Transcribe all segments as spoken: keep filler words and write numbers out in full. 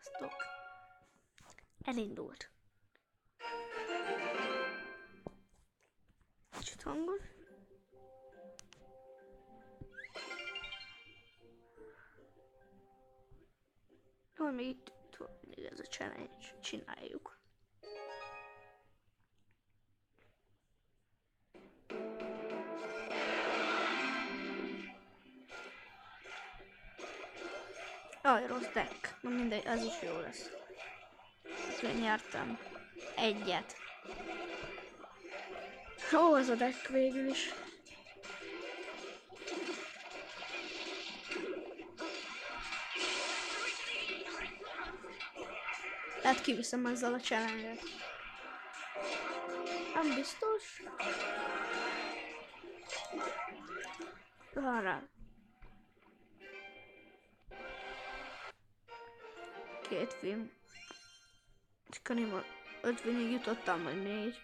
Sziasztok! Elindult. Kicsit hangos. Hogy még itt mindig ez a challenge, csináljuk. Aj, rossz deck. Na mindegy, az is jó lesz. Én nyertem. Egyet. Ó, az a deck végül is. Tehát kiviszem ezzel a challenge-et. Nem biztos. Arra. Két film. Csak annyira ötvenig jutottam, vagy négy.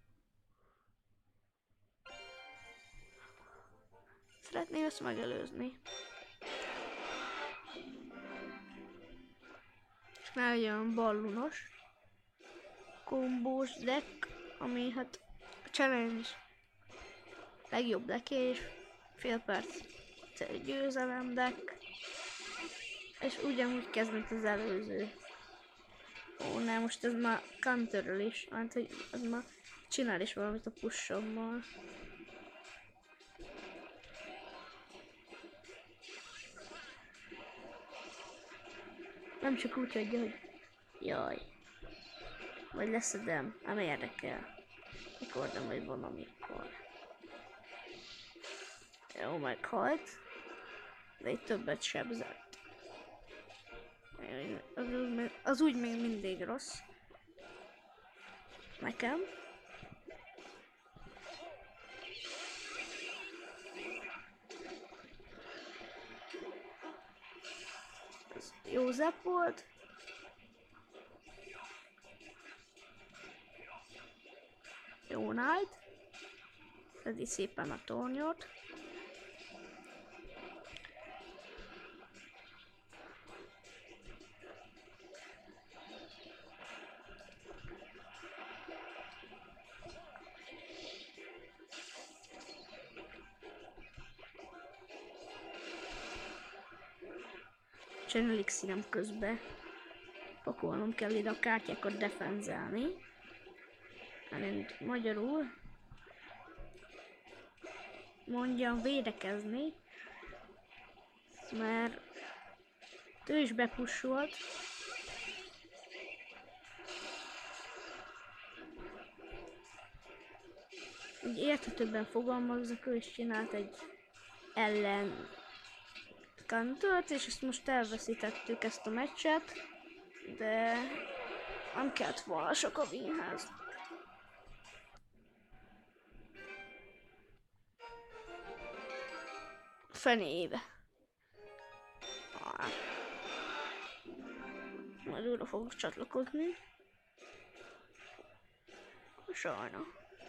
Szeretném ezt megelőzni. És ne legyen ballunos. Kombós deck, ami hát a challenge legjobb deck és fél perc győzelem deck. És ugyanúgy kezd, mint az előző. Ó, nem, most ez már counterről is, mert hogy ez már csinál is valamit a pushommal. Nem csak úgy, hogy, hogy jaj. Vagy leszedem, ám érdekel. Mikor, nem vagy van, amikor. Jó, meghalt. De itt többet sebzett. Az, az úgy még mindig rossz. Nekem. Ez József volt. Jó night. Szedi szépen a tornyot. Csen elixírem közben pakolnom kell ide a kártyákat defenzelni. Elint magyarul mondjam védekezni, mert ő is bepussolt. Úgy érthetőbben fogalmazok, ő is csinált egy ellen countert, és ezt most elveszítettük ezt a meccset, de nem kellett volna sok a winhez. Fenébe. Ah. Majd újra fogok csatlakozni. Sajna.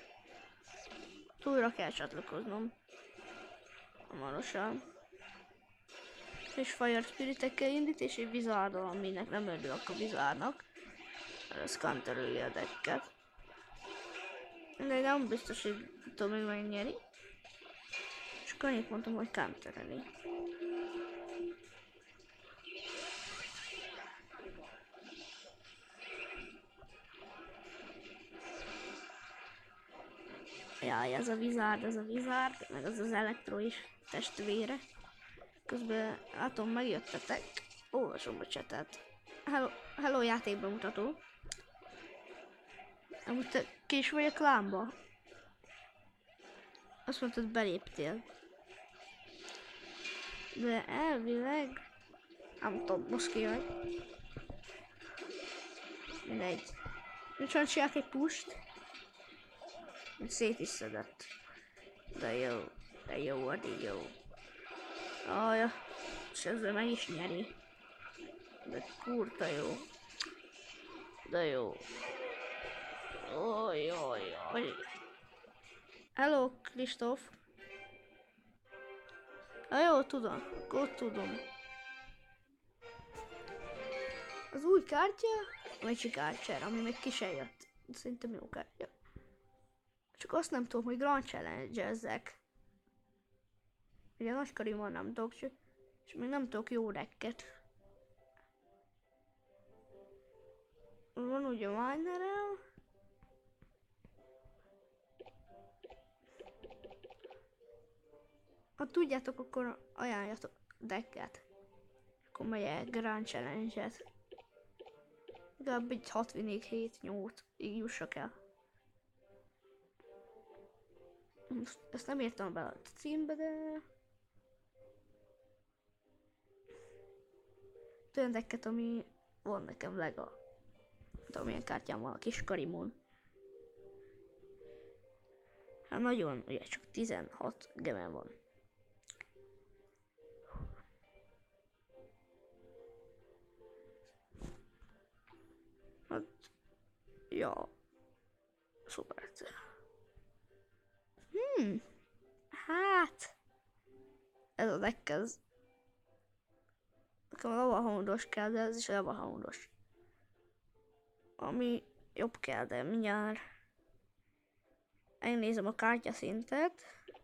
Újra kell csatlakoznom. Hamarosan. És Fire Spirit-ekkel indít, és egy Wizard-dal, aminek nem örülök a Wizardnak. Ez counterölje a decket. De nem biztos, hogy tudom még megnyeri. Csak annyit mondtam, hogy countereli. Jaj, ez a Wizard, ez a Wizard, meg az az Elektro is testvére. Közben látom, megjöttetek. Olvasom a chatet. Hello, hello játékban mutató. Amúgy te ki is vagy a klánba? Azt mondtad, beléptél. De elvileg... Nem tudom, most ki vagy. Mindegy. Nincs olyan csinálok egy pusht. Szét is szedett. De jó. De jó, addig jó. Ajja. És ezzel meg is nyeri. De kurta jó. De jó. Oj, oj, oj. Hello, Kristóf. Ja, jó, tudom. Akkor tudom. Az új kártya, a Magic Archer, ami még ki se jött. Szerintem jó kártya. Csak azt nem tudom, hogy Grand Challenge-ezzek. Ugye nagy karimon nem tudok, és még nem tudok jó decket. Van ugye Minerem. Ha tudjátok, akkor ajánljatok decket. Akkor megyek Grand Challenge-et. Legalább egy hat vinnék hét nyolc így jussak el. Ezt nem írtam bele a címbe, de... Olyan decket, ami van nekem lega. Nem tudom, milyen kártyám van a kis karimon. Hát nagyon, ugye csak tizenhat gemem van. Hát, ja, szuper. Hmm, hát, ez a deck, ez nekem a lavahoundos kell, de ez is a lavahoundos. Ami jobb kell, de mindjárt megnézem a kártyaszintet.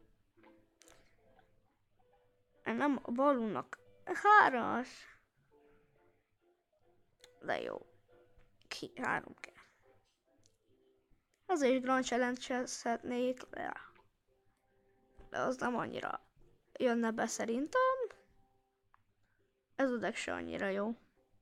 Nem a balunnak hármas. De jó. Ki, három kell. Azért is Grand Challenge-ezhetnék le. De az nem annyira jönne be szerintem. Ez a deck se annyira jó.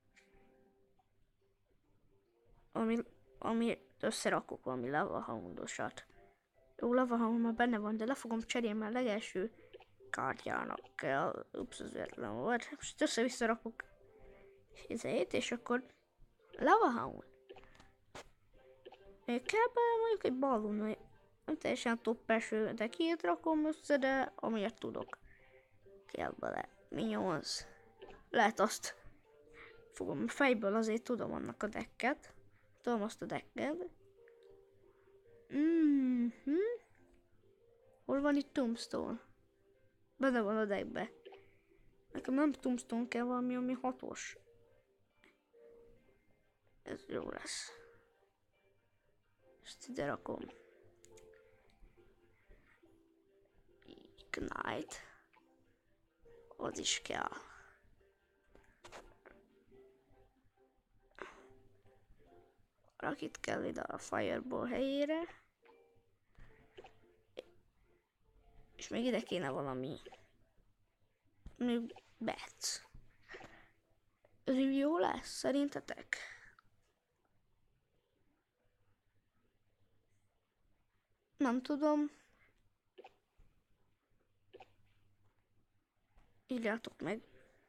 Ami, ami összerakok valami lavahoundosat. Jó, lavahound már benne van, de le fogom cserélni, mert legelső kártyának kell. Ups, az véletlen volt. Most össze-vissza rakok ezért, és akkor lavahound. Még kell bele mondjuk egy balloon, nem teljesen top eső, de két rakom össze, de amiért tudok. Kell bele minions. Lehet azt fogom fejből, azért tudom annak a decket. Tudom azt a decket. Mm-hmm. Hol van itt Tombstone? Benne van a deckbe. Nekem nem Tombstone kell, valami, ami hatos. Ez jó lesz. Ezt ide rakom. Ignite. Az is kell. Rakit kell ide a Fireball helyére. És még ide kéne valami. Még Bats. Ez jó lesz, szerintetek? Nem tudom. Írjátok meg.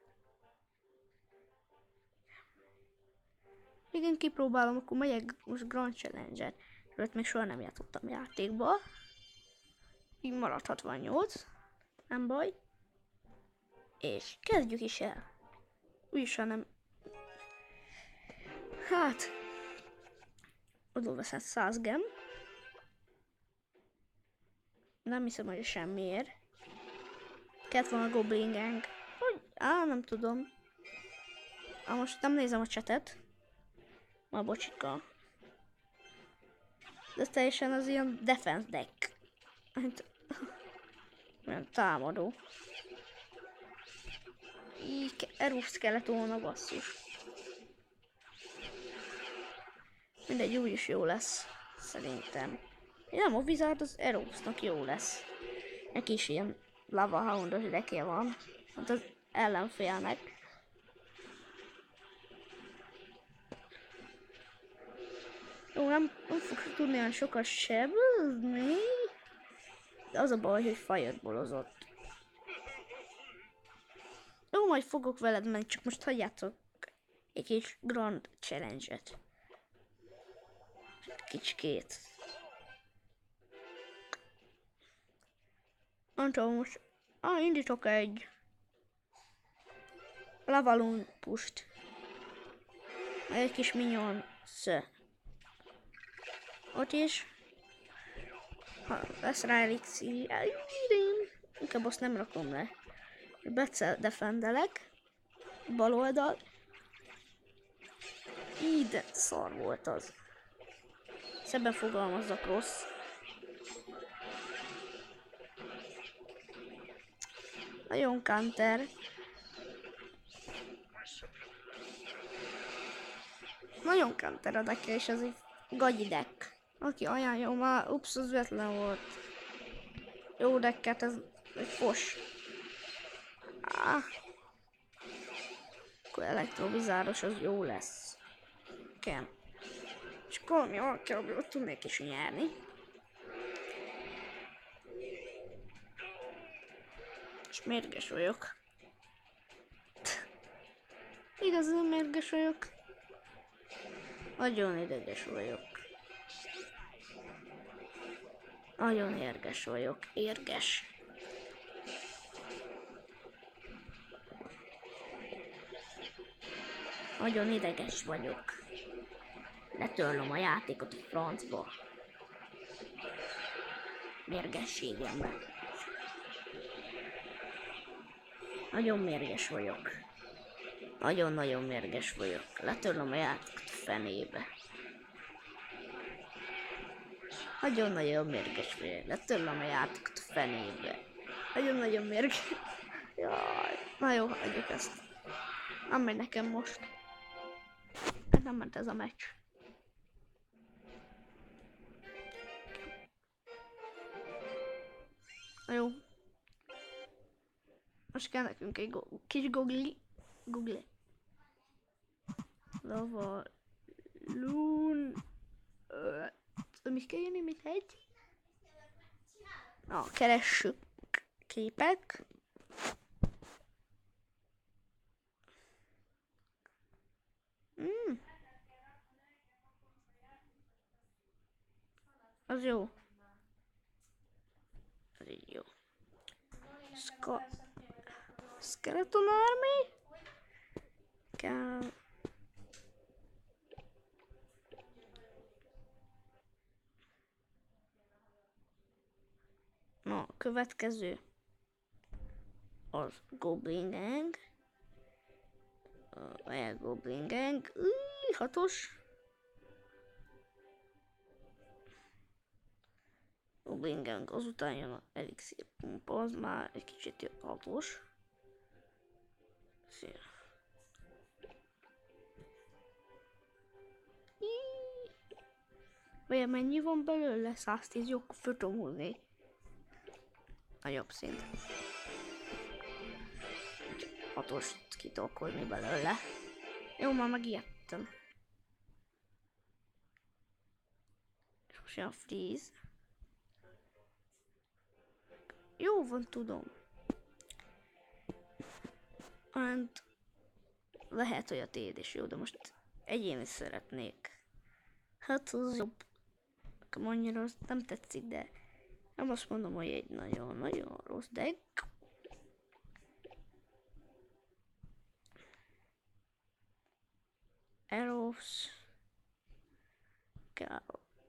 Igen, kipróbálom, akkor megyek most Grand Challenge-et. Mert még soha nem játszottam játékba. Így maradt hatvannyolc. Nem baj. És kezdjük is el. Úgyis nem... Hát... Oda veszed száz gem. Nem hiszem, hogy semmiért. Kellett volna a Goblin Gang. Hogy? Á, nem tudom. Á, most nem nézem a chatet. Ma bocsika. De teljesen az ilyen defense deck. Hát, olyan támadó. Így erős kellett volna, basszus. Mindegy, úgyis jó lesz. Szerintem. Nem, a Wizard az Erosnak jó lesz. Neki is ilyen lavahoundos deckje van. Hát az ellenfélnek. Jó, nem, nem fogsz tudni olyan sokat sebzni. De az a baj, hogy fireballozott. Jó, majd fogok veled menni, csak most hagyjátok egy kis Grand Challenge-et. Kicsikét. Nem tudom, most... Ah, indítok egy... Lavalon pust. Egy kis minion szö. Ott is. Ha lesz rá elixir. Inkább azt nem rakom le. Becel defendelek. Bal oldal. Így, de szar volt az. Szebben fogalmazzak rossz. Nagyon counter. Nagyon counter a deck, és ez egy gagyi deck. Aki ajánlja már, ups, az véletlen volt. Jó decket, ez egy fos. Ah. Akkor elektrovizáros az jó lesz. Kem. És akkor valami alkalommal tudnék is nyerni. És mérges vagyok. Igazán mérges vagyok. Nagyon ideges vagyok. Nagyon érges vagyok. Érges. Nagyon ideges vagyok. Letörlöm a játékot a francba. Mérgességembe. Nagyon mérges vagyok. Nagyon-nagyon mérges vagyok. Letörlöm a játékot a fenébe. Nagyon-nagyon mérges vagyok. Letörlöm a játékot a fenébe. Nagyon-nagyon mérges. Jaj, na jó, hagyjuk ezt. Nem megy nekem most. Nem ment ez a meccs. Na jó. Most kell nekünk egy go kis gogli. Google. Lava. Loon. Mi kell jönni, mit egy? Na, keressük képek. Mm. Az jó. Az így jó. Ska Skeleton Army? Kell. Na, következő. Az Goblin Gang. A Goblin Gang. Új, hatos. Goblin Gang, azután jön a Elixir Pumpa, az már egy kicsit jobb hatos. Szia. Vagy mennyi van belőle? száztíz, jó, föl tudom húzni. Nagyobb szint. hatost kitolkolni belőle. Jó, már megijedtem. És most jön a freeze. Jó van, tudom. And lehet, hogy a téd is jó, de most egyéni szeretnék. Hát az jobb. Annyira nem tetszik, de nem azt mondom, hogy egy nagyon-nagyon rossz deck. Arrows. Kell.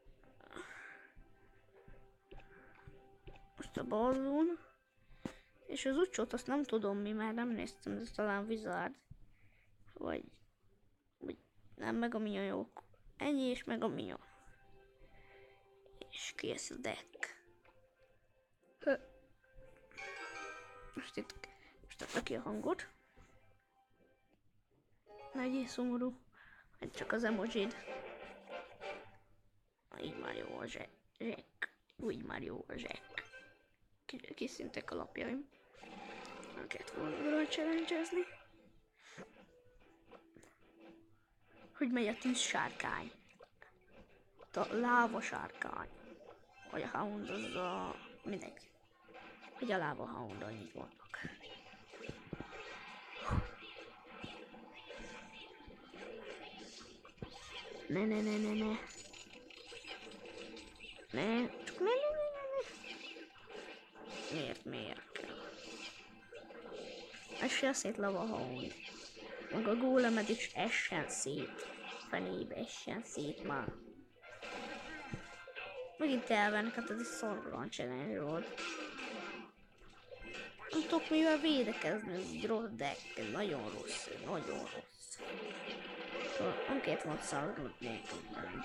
Most a balloon. És az ucsot azt nem tudom mi, mert nem néztem, ez talán Wizard. Vagy, vagy nem, meg a minyon jók. Ennyi és meg a minyon. És kész a deck. Hö. Most itt, most adta ki a hangot. Legyél szomorú, hogy csak az emojid. Így már jó a zsek. Úgy már jó a zsek. Kiszíntek a lapjaim. Nem kellett volna challenge-ezni. Hogy megy a tűz sárkány. A láva sárkány. Vagy a hound az a... mindegy. Hogy a láva hound, annyit mondok. Ne ne ne ne ne. Ne, csak ne ne ne ne ne. Miért, miért kell? Essen szét lava hound. Meg a gólemed is essen szét. Fenébe essen szét már. Megint elvennek, hát ez egy szorgalom challenge volt. Nem tudok mivel védekezni, ez egy rossz deck, ez nagyon rossz, nagyon rossz. Nem két volt szarod, mondtam.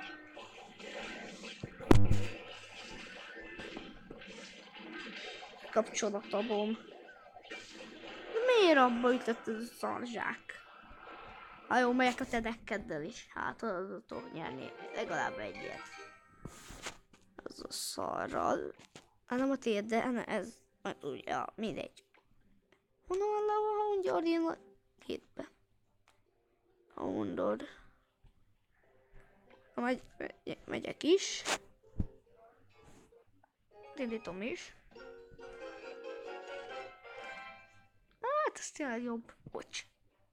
Kapcsolatabom. Miért abba ütött ez a szarzsák? Ha jó, megyek a te dekkeddel is. Hát az tudok nyerni legalább egyet. Az a szarral. Hát nem a tiéd, de ne, ez... Ja, mindegy. Honnan van le a hongyardin a hétbe? Ha mondod. Megy, megy, megyek is. Indítom is. Hát ez tényleg jobb. Bocs.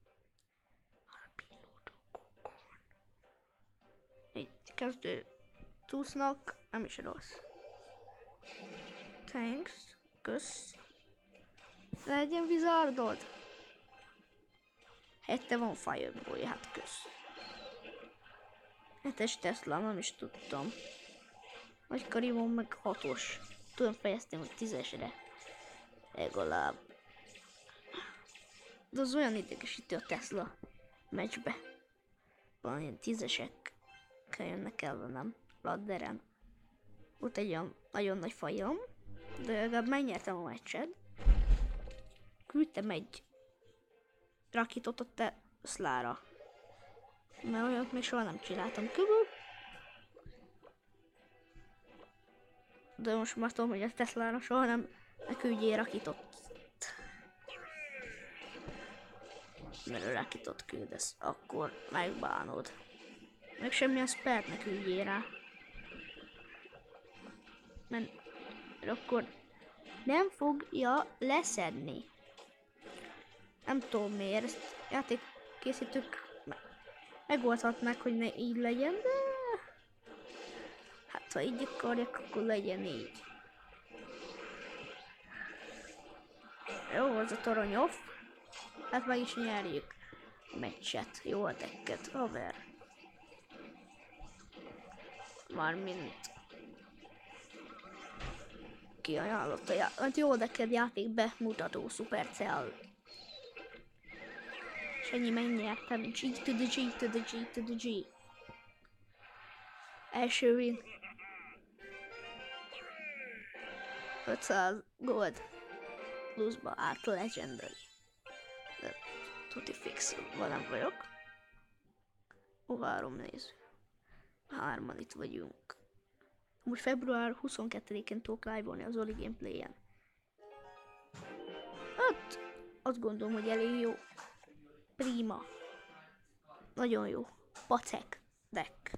Egy kezdő túsznak, nem is rossz. Thanks. Kösz. Legyen vizardod. Hette van Fireboy, hát kösz. Hetes Tesla, nem is tudtam. Nagy karibon meg hatos. Tudom fejeztem, hogy tízesre. Legalább. De az olyan idegesítő a Tesla meccsbe. Van ilyen tízesek jönnek el velem ladderen. Volt egy olyan nagyon nagy fajom, de legalább megnyertem a meccset. Küldtem egy rakitot a Teslára. Mert olyat még soha nem csináltam körül. De most már tudom, hogy a Teslára soha nem ne küldjél rakitot. Mert a rakitot küldesz, akkor megbánod. Meg semmilyen spert ne küldjél rá. Mert akkor nem fogja leszedni. Nem tudom miért, ezt játékkészítők megoldhatnák, hogy ne így legyen, de hát ha így akarják, akkor legyen így. Jó, az a torony off. Hát meg is nyerjük a meccset. Jó a decket, haver. Mármint ki ajánlotta, já hát jó decket játék bemutató Supercell. És ennyi megnyertem. G to the G to the G to the G. Első win. ötszáz gold. Pluszba át legendary. De tuti fix, velem vagyok. Ó, három néző. Hárman itt vagyunk. Most február huszonkettedikén tudok live-olni az Oli Gameplay-en. Hát, azt gondolom, hogy elég jó. Prima. Nagyon jó. Pacek. Deck.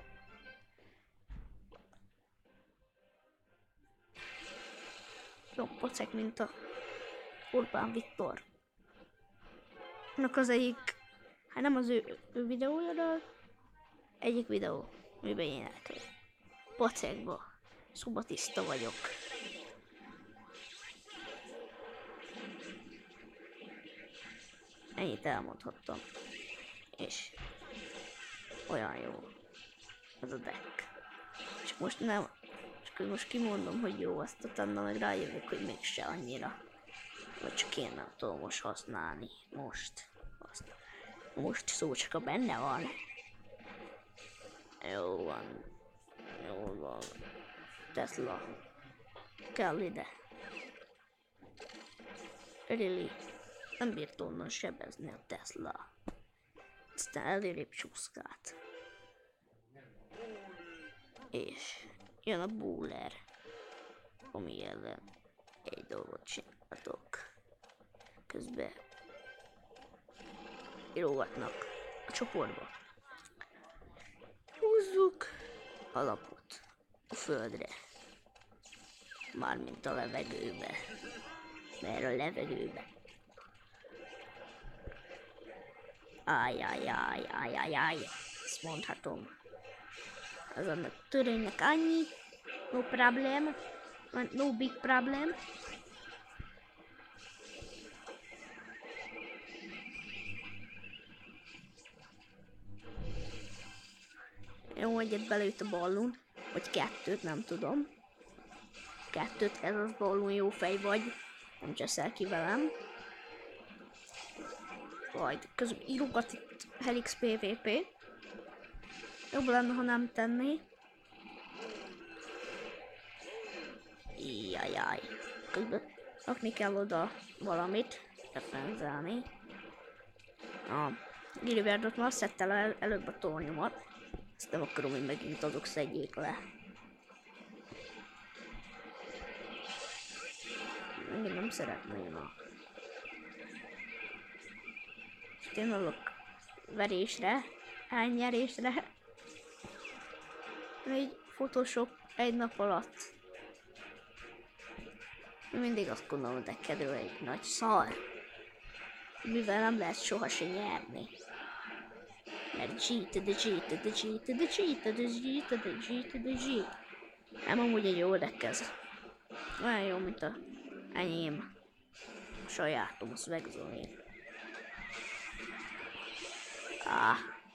Jó, pacek, mint a Orbán Viktor. Annak az egyik, hát nem az ő, ő videója, de egyik videó, amiben én eltől. Pacekba. Szubatiszta vagyok. Ennyit elmondhattam. És olyan jó az a deck. Csak most nem, csak most kimondom, hogy jó, azt utána meg rájövök, hogy mégse annyira. Vagy csak én nem tudom most használni. Most. Azt. Most szócska benne van. Jó van. Jó van. Tesla. Kell ide. Really. Nem bírt onnan sebezni a Tesla. Aztán elérép csúszkát. És jön a Buller, ami ellen egy dolgot csináltok. Közben írogatnak a csoportba. Húzzuk a lapot a földre. Mármint a levegőbe. Mert a levegőbe. Ájjájjáj, ájjájjáj, ezt mondhatom. Az annak törénynek annyi, no problem, no big problem. Jó, egyet belőtt a ballon, vagy kettőt, nem tudom. Kettőt, ez az ballon, jó fej vagy, nem cseszel ki velem. Majd közben írogat itt Helix pé vé pé. Jobb lenne, ha nem tenné. Jajjaj. Közben rakni kell oda valamit. Defenzelni. A Gilliardot már szedte le el, előbb a tornyomat. Ezt nem akarom, hogy megint azok szedjék le. Megint nem szeretném a... És én adok verésre, elnyerésre. Egy Photoshop egy nap alatt. Mindig azt gondolom, hogy neked egy nagy szar. Mivel nem lehet sohasem nyerni. Mert G to the G to the G to the G to the G to the G to the G. Nem amúgy egy jó deck ez. Olyan jó, mint a enyém. A sajátom, a Swagzone-én. Ah.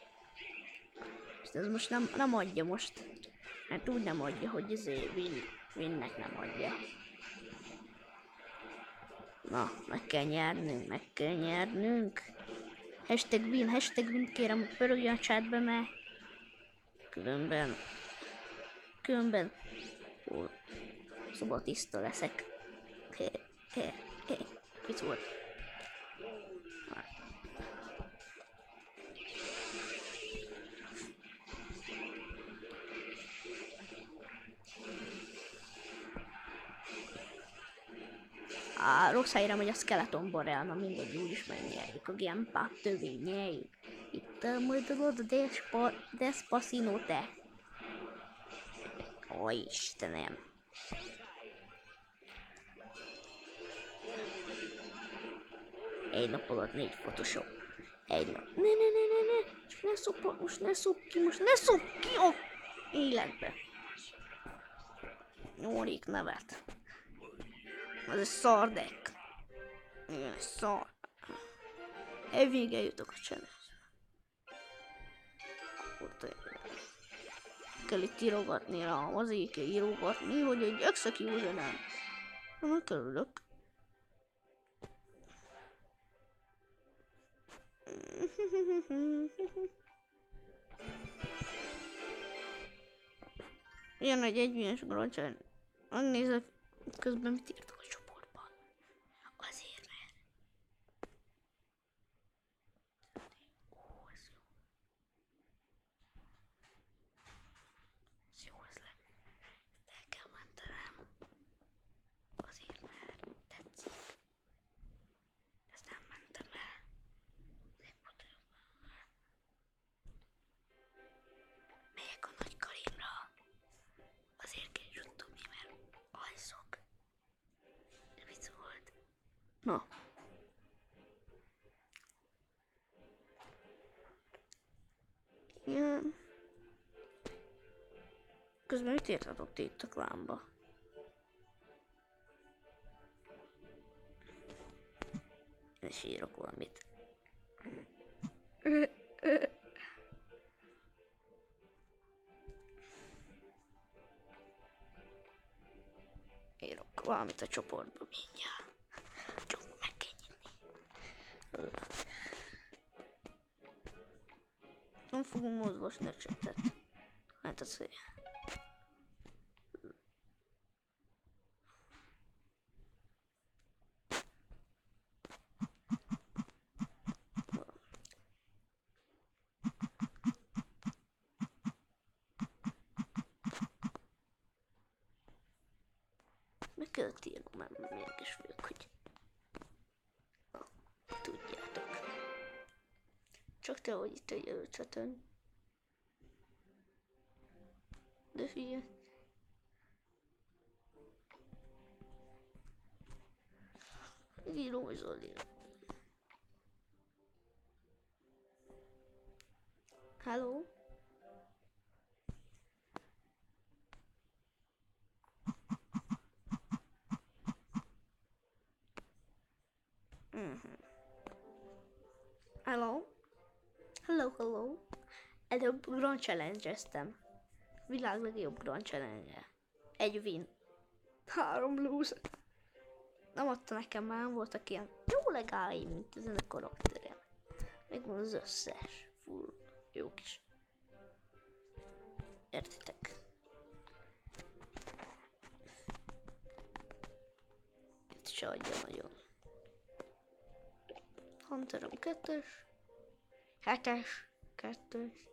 Ez most nem, nem adja most. Hát úgy nem adja, hogy izé win, winnek nem adja. Na, meg kell nyernünk, meg kell nyernünk. Hashtag win, hashtag win, kérem, hogy pörögjön a chatbe, mert különben, különben, ó, szobatiszta leszek. Hé, hé, hé, mit volt? Á, rossz helyre megy a Skeleton Barrel, na mindegy, úgyis megnyerjük a Gamepad törvényeit. Itt a modulod a Despacino te. Ó, Istenem. Egy nap alatt négy Photoshop. Egy nap. Ne, ne, ne, ne, ne. Most ne szop, most ne szop ki, most ne szop ki a életbe. Nyórik nevet. Az egy szar deck. Igen, szar. Elvége jutok a challenge-be. Kell itt írogatni rá, azért kell írogatni, hogy egy execute nem. Nem kerülök. Jön egy egyvényes grancsán. Megnézek, közben mit írtok a csoportban. Azért, mert... Ó, ez jó. Ez jó, ez le. Ezt el kell mentenem. Azért, mert tetszik. Ezt nem mentem el. Megyek a nagy Karimra. Azért kell is tudni, mert alszok. De mit volt? Na. Igen. Közben mit írtatok ti itt a klánba? És írok valamit. Írok valamit a csoportba mindjárt. Csak meg kell nyitni. Nem fogom mozgosni a csetet. Hát az hogy... Meg kellett írnom, mert mérges vagyok, hogy oh, tudjátok. Csak te vagy itt egy előcsetön. De figyelj. Írom, hogy Zoli. Hello? Mm-hmm. Hello? Hello, hello. Előbb Grand Challenge-eztem. Világ legjobb Grand Challenge-e. Egy win. Három lose. Nem adta nekem, már nem voltak ilyen jó legáim, mint ezen a karakterem. Megvan az összes. Full jó kis. Értitek? Itt se adja nagyon. Hunterom kettős. Hetes. Kettős.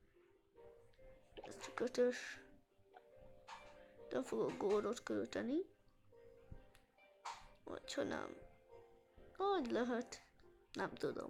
Ez csak ötös. Nem fogok górdot költeni. Vagy ha nem. Hogy lehet? Nem tudom.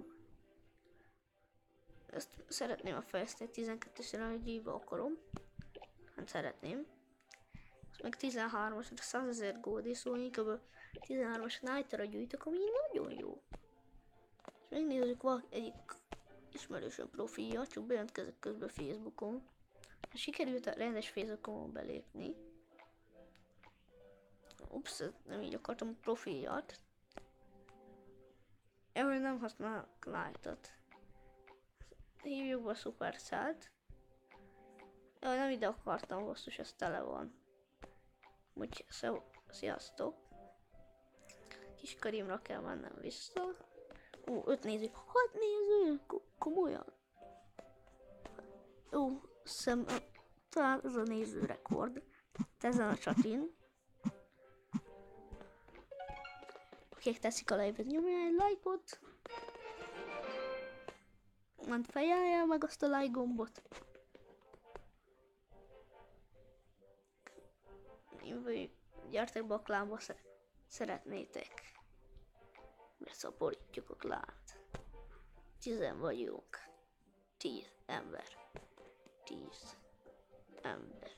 Ezt szeretném a fejleszteni tizenkettősre, hogy hívva akarom. Hát szeretném. Ezt meg tizenhármasra százezer gódi, szóval inkább tizenhármas Night-ra gyűjtök, ami nagyon jó. És megnézzük valaki egyik ismerősöm profilja, csak bejelentkezek közben Facebookon. Hát sikerült a rendes Facebookon belépni. Ups, nem így akartam a profilját. Erről nem használok Light-ot. Hívjuk be a Supercell-t. Jaj, nem ide akartam, basszus, ez tele van. Úgyhogy sziasztok. Kis Karimra kell mennem vissza. Ó, öt néző. Hat néző! Komolyan? Jó, szem, talán ez a néző rekord. Ezen a csatin. Akik teszik a live-et, nyomja egy lájkot. Ment fejelje meg azt a like gombot. Vagy gyertek be a klánba, szeretnétek. Beszaporítjuk a klánt. Tizen vagyunk. Tíz ember. Tíz ember.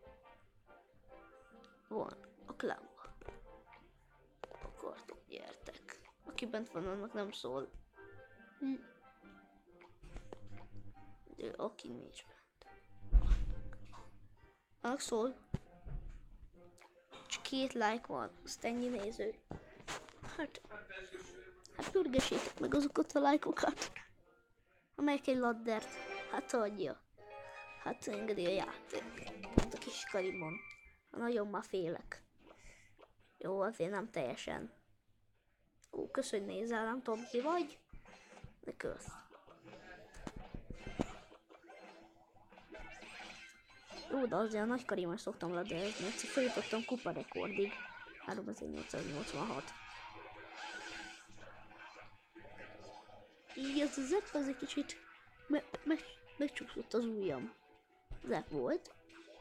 Van a klánba. Akartok, gyertek. Aki bent van, annak nem szól. Hm. De aki nincs bent. Annak szól. Csak két like van, azt ennyi néző. Hát, hát pörgessétek meg azokat a lájkokat, amelyek egy laddert, hát adja. Hát engedi a játék. Mint a kis Karimon. Nagyon már félek. Jó, azért nem teljesen. Ó, kösz, hogy nézel, nem tudom ki vagy, de kösz. Jó, de azért a nagy Karimon szoktam ladderezni, egyszer feljutottam kupa rekordig. háromezernyolcszáznyolcvanhat. Így ez a zepp, az egy kicsit me me megcsúszott az ujjam. Zepp volt.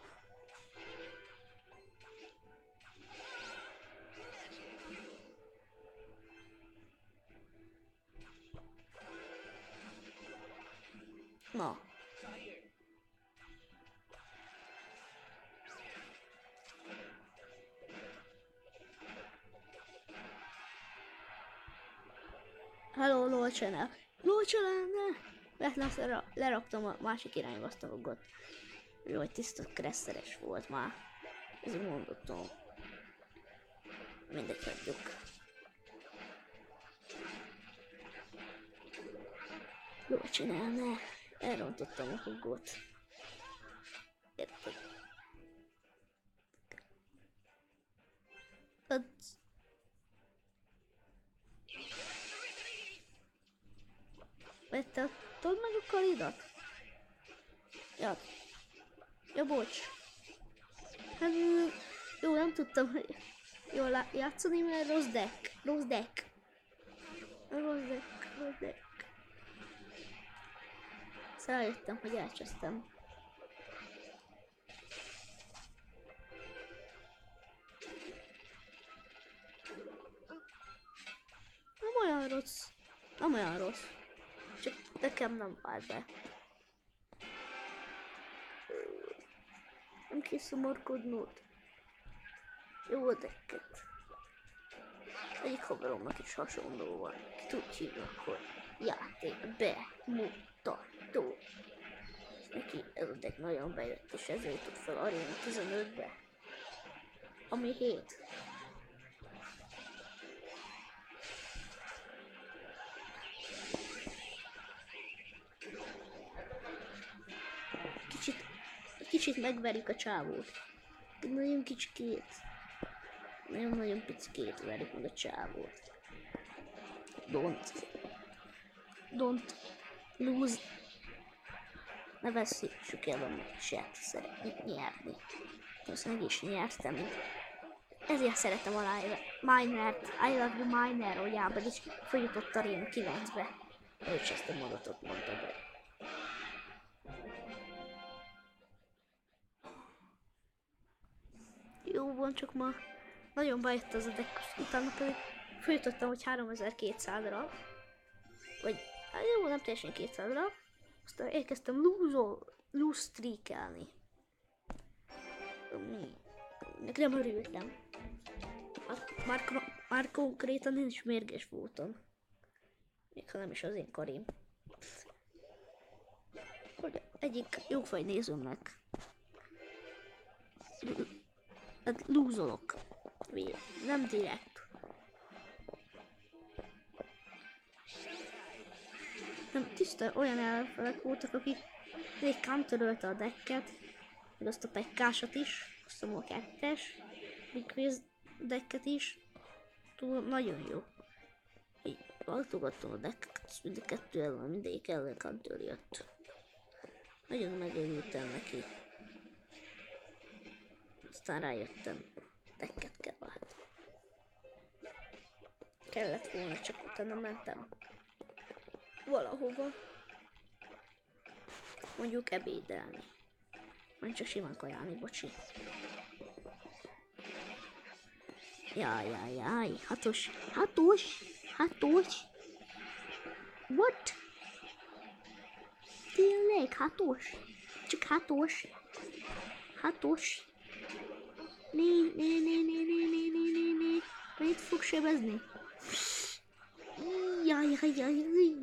Na. Hello, LOL channel. LOL channel, ne! Leraktam a másik irányba azt a logot. Jó, hogy tiszta kresszeres volt már. Ez mondottam. Mindegy, hagyjuk. LOL channel, ne! Elrontottam a logot. Érted? Hát... Vette, tudod meg a kalidat? Ja. Ja, bocs. Hát, jó, nem tudtam, hogy jól játszani, mert rossz deck. Rossz deck. Rossz deck, rossz deck. Szóval jöttem, hogy elcsesztem. Nem olyan rossz. Nem olyan rossz. Csak nekem nem vált be. Nem kell szomorkodnod. Jó decket. Egyik haveromnak is hasonló van. Kit úgy hívnak, hogy játék bemutató. És neki ez a deck nagyon bejött, és ezért jutott fel Arena tizenötbe. Ami hét. Kicsit, kicsit megverik a csávót. Nagyon kicsikét. Nagyon-nagyon picikét verik meg a csávót. Don't. Don't lose. Ne veszítsük el a meccset, szeretnék nyerni. Most meg is nyertem. Ezért szeretem a Minert, I love you Miner, olyában is feljutott a Rém kilencbe. Ő is ezt a mondatot mondta be. Jó van, csak ma nagyon bejött az a deck, utána pedig feljutottam, hogy háromezer-kétszázra. Vagy, hát jó, nem teljesen kétszázra. Aztán elkezdtem lose streakelni. Mi? Meg nem örültem. Már, már konkrétan én is mérges voltam. Még ha nem is az én karim. Hogy egyik jófaj nézőmnek. Hát lúzolok. Nem direkt. Nem, tiszta olyan ellenfelek voltak, akik még counterölte a decket, meg azt a pekkásat is, azt a MOL kettes, Request decket is. Túl nagyon jó. Így váltogattam a decket, mind a kettő ellen, mindegyik ellen counter jött. Nagyon megörültem neki. Aztán rájöttem, decket kell váltani. Kellett volna, csak utána mentem valahova. Mondjuk ebédelni. Mondjuk csak simán kajálni, bocsi. Jaj, jaj, jaj, hatos, hatos, hatos. What? Tényleg, hatos. Csak hatos. Hatos. Né, né, né, né, né, né, né, né, né. Mit fog sebezni? Jaj, jaj, jaj, jaj.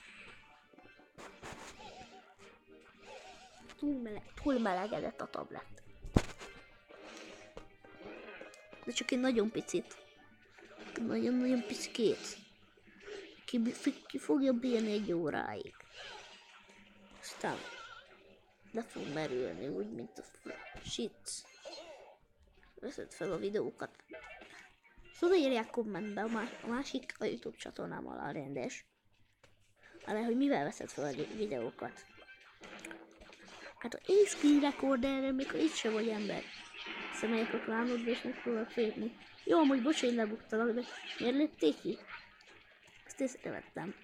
Túl, meleg, túl melegedett a tablet. De csak egy nagyon picit. Nagyon-nagyon picikét. Ki, ki fogja bírni egy óráig. Aztán le fog merülni, úgy, mint a shit. Veszed fel a videókat. Szóval írják kommentbe a, a másik a YouTube csatornám alá rendes. Arra, hogy mivel veszed fel a videókat. Hát a screen recorderre, mikor itt se vagy ember. Szemelyek a klánodba és meg fogok férni. Jó, amúgy bocs, hogy lebuktalak, de miért lépték ki? Ezt észrevettem.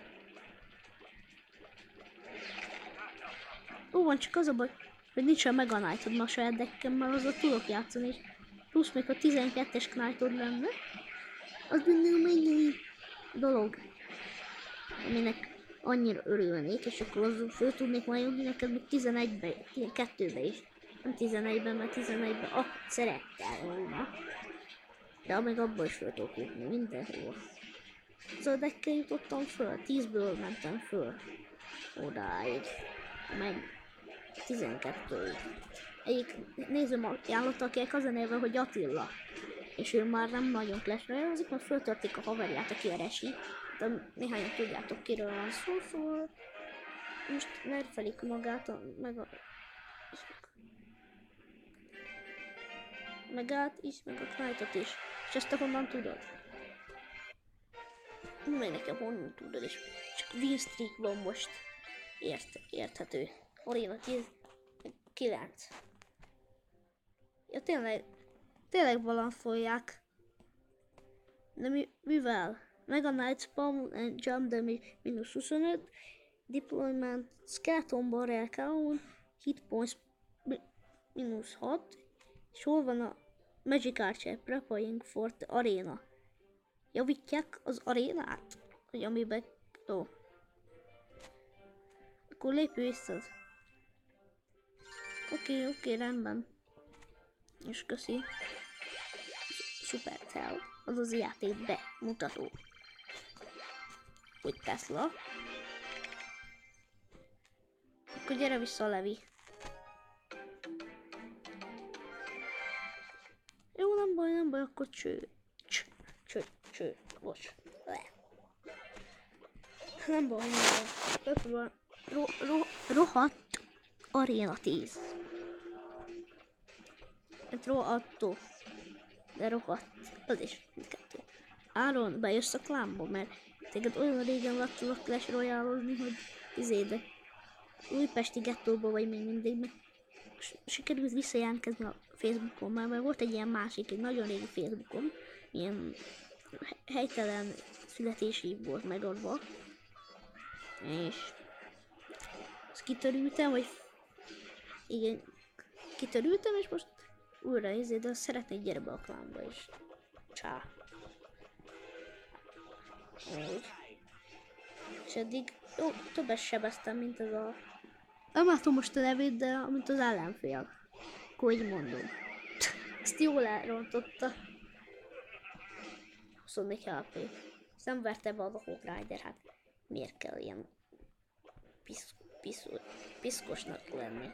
Ó, van, csak az a baj, hogy nincsen Mega Knight-od a saját deckemmel, azzal tudok játszani, és plusz még a tizenkettes Knight-od lenne. Az minden minden dolog, aminek annyira örülnék, és akkor azon föl tudnék majd jönni neked még tizenegybe, tizenkettőbe is. Nem tizenegyben, mert tizenegyben ah, szerettel volna. De amíg abból is föl tudok jutni, mindenhol. Szóval deckkel jutottam föl, tízből mentem föl. Odáig. Meg tizenkettőig. Egyik nézőm ajánlotta, akinek az a neve, hogy Attila. És ő már nem nagyon Clash-re azért, mert föltörték a haverját, aki eresi. De néhányan tudjátok, kiről van szó, szóval most nerfelik magát, a, meg a... Megát is, meg a Knight-ot is. És ezt te honnan tudod? Meg nekem honnan tudod, és csak win streak van most. Ért, érthető. Arena tizenkilenc. Ja tényleg, tényleg balanfolják. De mi, mivel? Mega Knight Spawn and Jump Damage mínusz huszonöt, Deployment Skeleton Barrel Count, Hit Points mínusz hat, és hol van a Magic Archer Preparing for the Arena? Javítják az arénát? Hogy amiben... Ó. Akkor lépj vissza. Oké, okay, oké, okay, rendben. És köszi. Supercell. Az az játék bemutató. Hogy Tesla. Akkor gyere vissza, Levi. Jó, nem baj, nem baj, akkor cső. Cső, cső, cső. Bocs. Le. Nem baj, nem baj. Ro, ro, rohadt Arena tíz. Hát rohadtó. De rohadt. Az is mindkettő. Áron, bejössz a klánba, mert Téged olyan régen láttalak Clash Royale-ozni, hogy izé, de újpesti gettóba vagy még mindig, meg sikerült visszajelentkezni a Facebookon, mert, mert volt egy ilyen másik, egy nagyon régi Facebookom, ilyen helytelen születési év volt megadva, és azt kitörültem, vagy igen, kitörültem, és most újra izé, de szeretnék gyere be a klánba is. Csá. Úgy. És eddig jó, többet sebeztem, mint az a... Nem látom most a nevét, de mint az ellenfél. Akkor így mondom. Ezt jól elrontotta. huszonnégy há pé. Ezt nem verte be a Hawk Rider, hát miért kell ilyen pisz, pisz, piszkosnak lenni?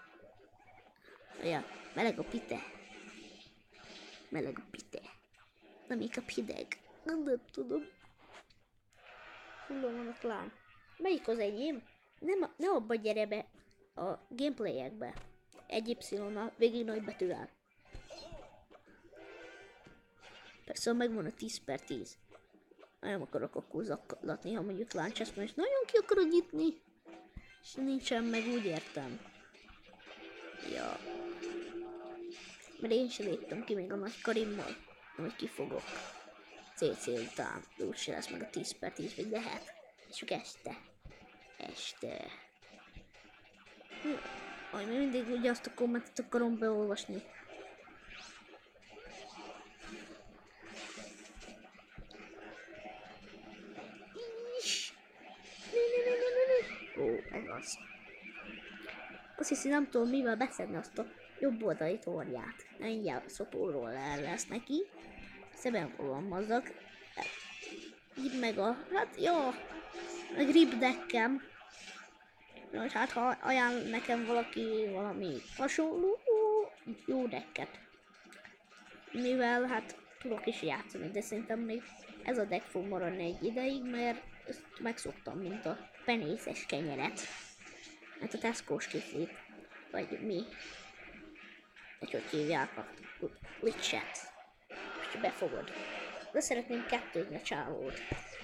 Ja, meleg a pite. Meleg a pite. Nem inkább hideg. Nem, nem tudom. Hullom van a klán. Melyik az enyém? Nem, ne abba gyere be a gameplayekbe. Egy Y-nal végig nagy betűvel. Persze megvan a tíz per tíz. Nem akarok akkor zaklatni, ha mondjuk Lanchester, és nagyon ki akarod nyitni. És nincsen meg, úgy értem. Ja. Mert én sem léptem ki még a nagy Karimmal. Majd kifogok. cé cé után. De úgyse lesz meg a tíz per tíz, vagy lehet. Csak este. Este. Aj, még mindig ugye azt a kommentet akarom beolvasni. Ó, ez az. Azt hiszi, nem tudom mivel beszedni azt a jobb oldali torját. Mindjárt a szopóról el lesz neki. Szeben fogalmazzak. Így meg a... Hát jó. A grip deckem. Nos, hát ha ajánl nekem valaki valami hasonló, jó decket. Mivel hát tudok is játszani, de szerintem még ez a deck fog maradni egy ideig, mert ezt megszoktam, mint a penészes kenyeret. Hát a Tesco-s kiflit, vagy mi. Egy hogy hívják a licset. Most befogod. De szeretném kettőzni a csávót.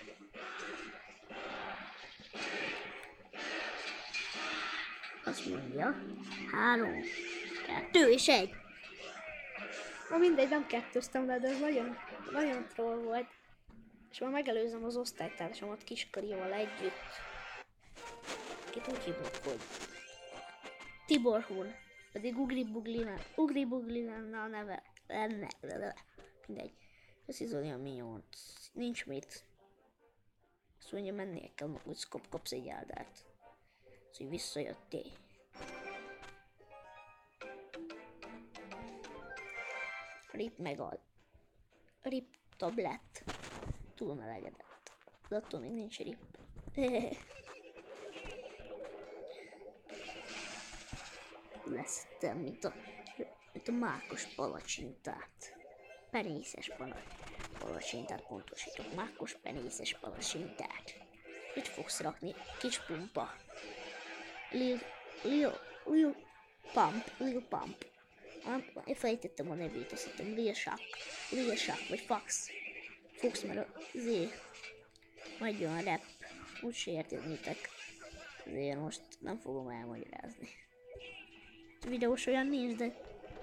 Azt mondja, három, kettő és egy. Na mindegy, nem kettőztem le, de ez nagyon, nagyon troll volt. És már megelőzem az osztálytársamat Kiskarival együtt. Akit úgy hívnak, hogy Tibor Hun. Pedig Ugri Bugli, Ugri Bugli lenne a neve. Lenne, lenne. Mindegy. Ez izolja a minyont. Nincs mit. Azt mondja, mennél kell, hogy kap, kapsz egy áldát. Az, hogy visszajöttél. Rip meg a... Rip tablet. Túl melegedett. De attól még nincs rip. Lesztem, mint a... mint a mákos palacsintát. Penészes palacsintát pontosítok. Mákos penészes palacsintát. Mit fogsz rakni? Kis pumpa. Lil... Lil... Lil... Pump. Lil Pump. Én felejtettem a nevét, azt hittem Lil Shock. Lil Shock, vagy Fox. Fox, mert azért nagyon rap. Úgy se értednétek. Ezért most nem fogom elmagyarázni. A videós olyan nincs, de...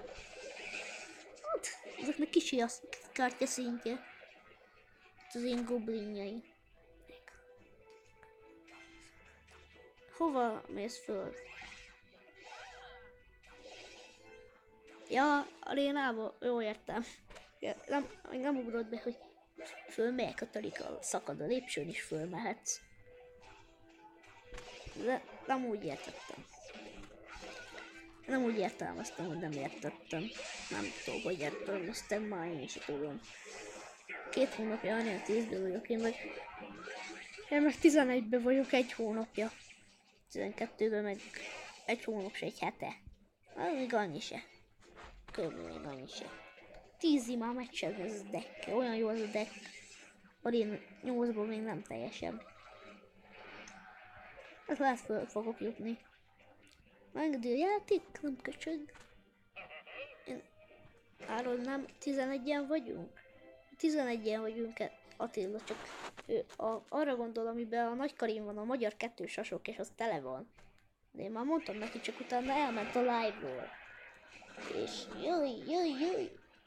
Hát, ezeknek kicsi a kártya szintje. Az én goblinjai. Hova mész föl? Ja, arénába, jó értem. Ja, nem, még nem ugrott be, hogy fölmegyek a tarika, szakad a lépcsőn is fölmehetsz. De nem úgy értettem. Nem úgy értelmeztem, hogy nem értettem. Nem tudom, hogy értelmeztem, már én is tudom. Két hónapja, annyi tízben vagyok, én meg... Én meg tizenegyben vagyok egy hónapja. tizenkettőben meg egy hónap se, egy hete. Hát még annyi se. Körülbelül még annyi se. Tízig már meccselni ez a deck. Olyan jó az a deck. Arén nyolcból még nem teljesen. Hát lehet föl fogok jutni. Megedő játék, nem köcsög. Én... Áról nem tizenegyen vagyunk? tizenegyen vagyunk, Attila, csak ő a, arra gondol, amiben a Nagy Karin van, a magyar kettős sasok, és az tele van. De én már mondtam neki, csak utána elment a live-ról. És jaj, jaj, jaj.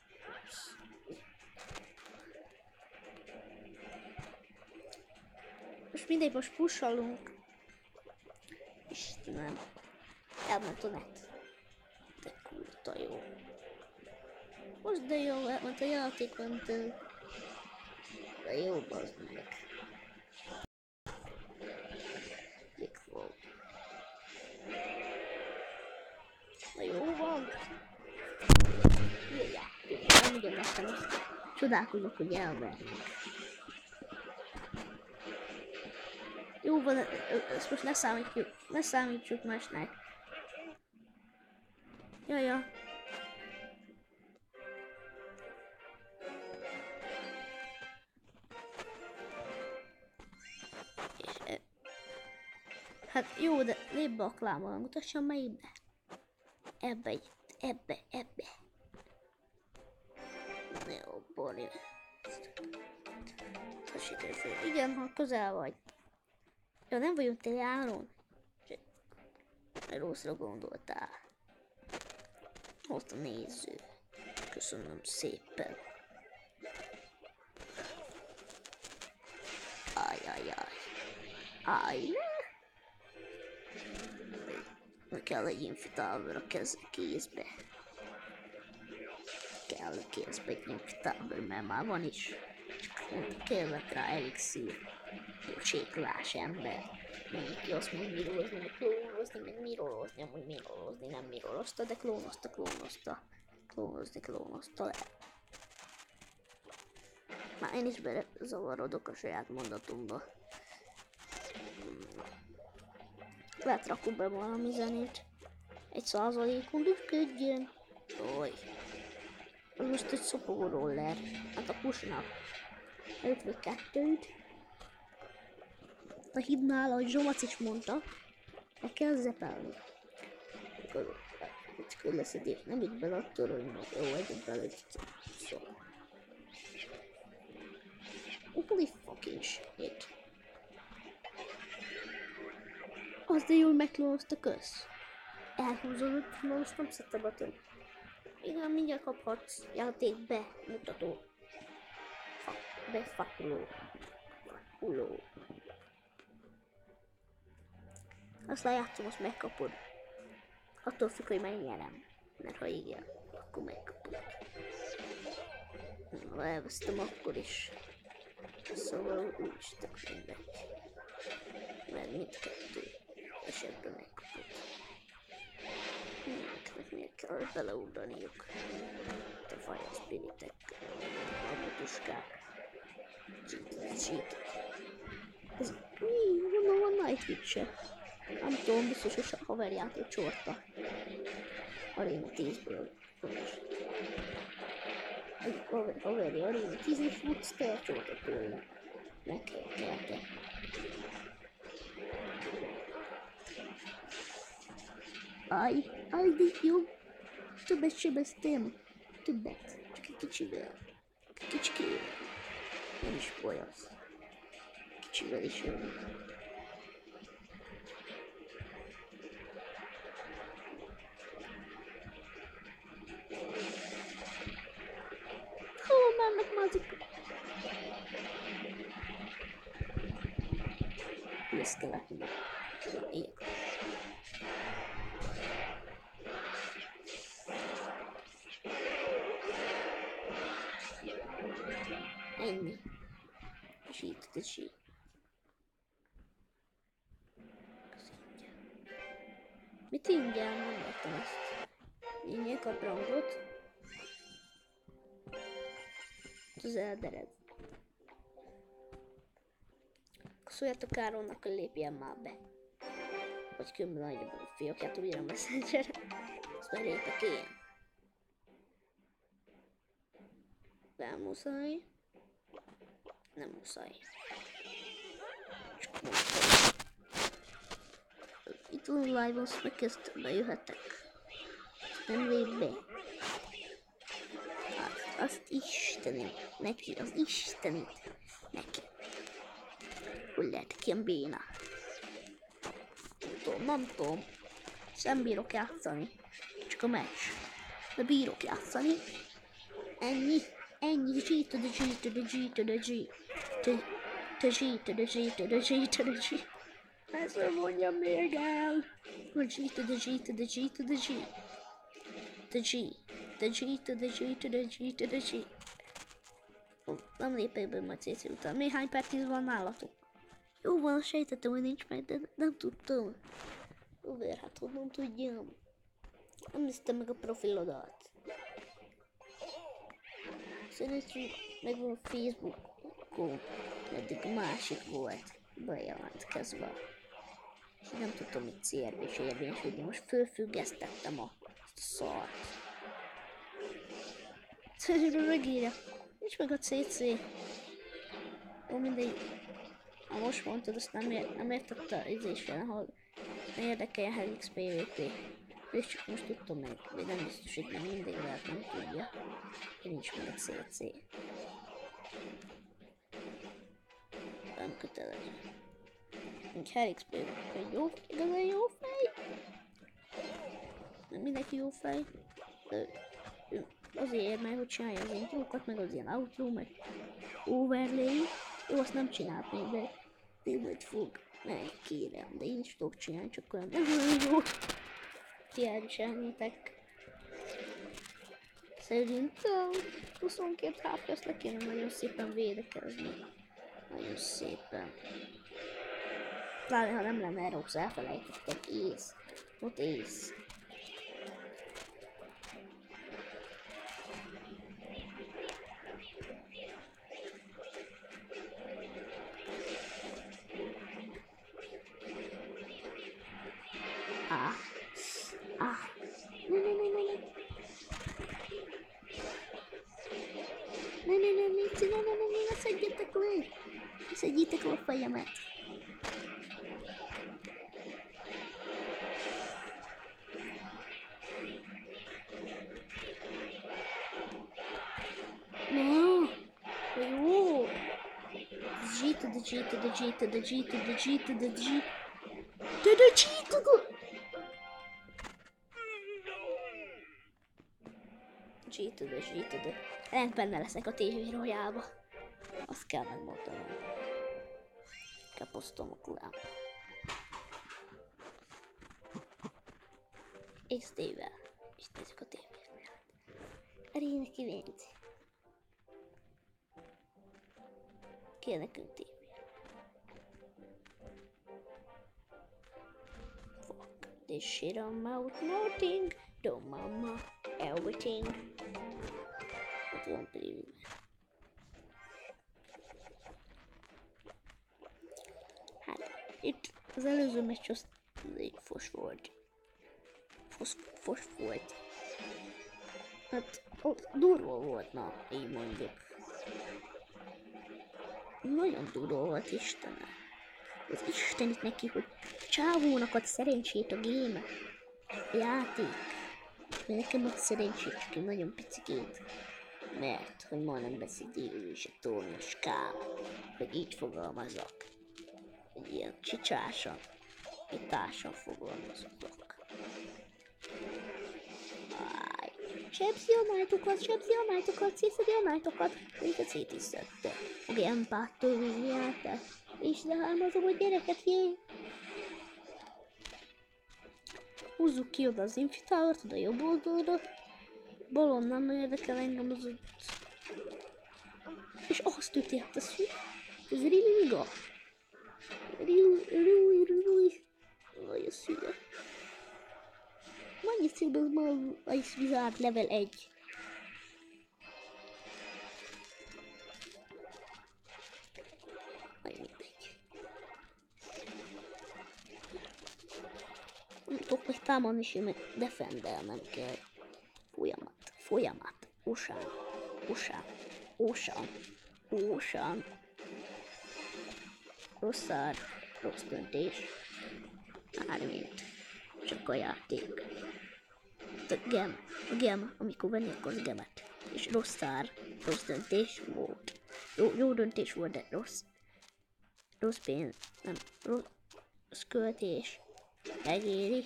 Most mindegy, most pusolunk. Istenem. Elment a net. De kurta jó. Most de jó, elment a játék mentő. De jó, bazd meg. Mik volt? Na jó van. Jöjjjel. Nem ugye nekem azt csodálkozok, hogy elvernek. Jó van, ezt most ne számítjuk, ne számítsuk másnak. Jaja. És e... Hát jó, de lépj be a klámban, mutassam melyikbe. Ebbe itt, ebbe, ebbe. Jó, borja. Igen, ha közel vagy. Ja, nem vagyunk téjáron. Rosszra gondoltál. Ott a néző. Köszönöm szépen. Ajajaj. Aj, ne. Kell egy infitábor a kez kézbe. Kell a kézbe egy infitábor, mert már van is. Csak kellett rá elixír. Pocséklás ember. Mindenki azt mondja, mirózni, meg klónozni, meg mirorozni, amúgy mirorozni, nem mirorozta, de klónozta, klónozta. Klónozni, klónozta le. Már én is belezavarodok a saját mondatomba. Letrakok be valami zenét. Egy százalékon lükködjön. Oly. Az most egy szopogó roller. Hát a pushnak. ötvenkettőt. A hídnál, ahogy Zsomac is mondta, meg kell zepelni. Csak leszedés, nem így bele a toronyba. Jó, egyet bele egy szó. Holy fucking shit. Az de jól megklónozta kösz. Elhúzódott, ma most nem szedte button. Igen, mindjárt kaphatsz játék be, mutató. Befakuló. Fakuló. Azt lejátszom, azt megkapod. Attól függ, hogy megnyerem. Mert ha igen, akkor megkapod. Ha elvesztem, akkor is. Szóval úgyis tök mindegy. Mert mindkettő esetben megkapod. Mindenkinek miért kell beleugraniuk. Te fire spiritek, robotuskák. Cheat. Ez mi? Honnan van Night Witch-e? Nem tudom, biztos, hogy a haverjától csorta. Arena tízből. Egy haveri Arena tízni futsz, te csorta tőle. Meg kell, kell, kell. Aj, aj, de jó. Többet sebeztem. Többet. Csak egy kicsivel. Kicsikével. Nem is folyasz. Kicsivel is jön. Hol mennek már azok? Ezt kell látni. Ilyen. Ennyi. Sít, te sít. Mit ingyen? Nem láttam ezt. Ingyen kap rangot. Az eldered. Szóljátok Áronnak, hogy lépjen már be. Vagy különben nagyobb a fiókját újra messenger. Azt már lépek én. Nem muszáj. Nem muszáj. Csak muszáj. Itt van a live, azt megkezdtem, bejöhetek. Nem lép be. Azt, azt Istenem, neki az Istenit. neki. Hogy lehetek ilyen béna? Nem tudom, nem tudom. Nem bírok játszani. Csak a meccs. De bírok játszani. Ennyi. Ennyi. G to the G to the G to the G. To the G to the G to the G to the G. Ezt nem mondjam még el. A G to the G to the G to the G. The G. The G to the G to the G to the G. Nem lépek be majd cé cé után. Még hány per tíz van nálatok? Jó van, sejtettem, hogy nincs meg, de nem tudtam. Over, hát honnan tudjam? Nem néztem meg a profilodat. Szerintem megvan a Facebookon, eddig a másik volt bejelentkezve. És nem tudtam mit cé er bé-s érvényesülni, most fölfüggesztettem a szart. Szerintem megírja. Nincs meg a cé cé. Jó, mindegy. Ha most mondtad, azt nem, ér, nem értette az izésre, ha ne érdekeljen Helix pé vé pé. És csak most tudtam meg, de nem biztos, hogy nem mindegy lehet, nem tudja. De nincs meg a cé cé. Nem kötelező. Nincs Helix pé vé pé, jó, igazán jó fej. Nem mindenki jó fej. De azért, mert hogy csinálja az intrókat, meg az ilyen outro, meg overlay. Jó, azt nem csinált még, de ő majd fog, meg kérem, de én is tudok csinálni, csak olyan nem olyan jó. Ti elviselnétek. Szerintem huszonkét há pé-t le kéne nagyon szépen védekezni. Nagyon szépen. Pláne, ha nem lenne Erox, elfelejtettek. Ész. Ott ész. Ah. Ah. Ne, ne, ne, ne, ne. Ne, ne, ne, ne, ne, ne, ne, ne, ne szedjetek le. Ne szedjétek le a fejemet. No. Jó. G to the G to the G to the G to the G to the G. To the G to the... G to the G to the... Ennek benne leszek a tévérójába. Azt kell megmondanom. Kell posztolom a kurába. És tével. És nézzük a tévét. Erre neki vénc. Kér nekünk tévé. Fuck this shit on mouth, nothing. Don't mama, everything. Ott van pedig. Hát, itt az előző meccs az elég fos volt. Fos, fos volt. Hát, ott durva volt, na, így mondjuk. Nagyon durva volt, Istenem. Az Isten itt neki, hogy csávónak ad szerencsét a game. A játék. De nekem ad szerencsét, csak egy nagyon picikét. Mert, hogy ma nem beszél és a tornyos kám. Hogy így fogalmazok. Egy ilyen csicsásan, egy társan fogalmazok. Áj. Sebzi a nájtokat, sebzi a nájtokat, szészedi a nájtokat. És a szétiszette. A gempától vizsgálta. És lehálmazom a gyereket, jé. Húzzuk ki oda az infitállat, oda jobb oldalra. Balon nem érdekel engem az ott. És azt üti, hát ez ez rilliga. Rilli, rilli, rilli. Aj, ez hülye. Mennyi szépen az már Ice Wizard level egy. Aj, mindegy. Nem tudok meg támadni sem, defendelnem kell. Folyamat, folyamat, Ocean, Ocean, Ocean, Ocean. Rossz szár, rossz döntés. Mármint csak a játék. A gem, a gem, amikor venni akarsz gemet. És rossz szár, rossz döntés volt. Jó, jó döntés volt, de rossz. Rossz pénz, nem, rossz költés. Megéri.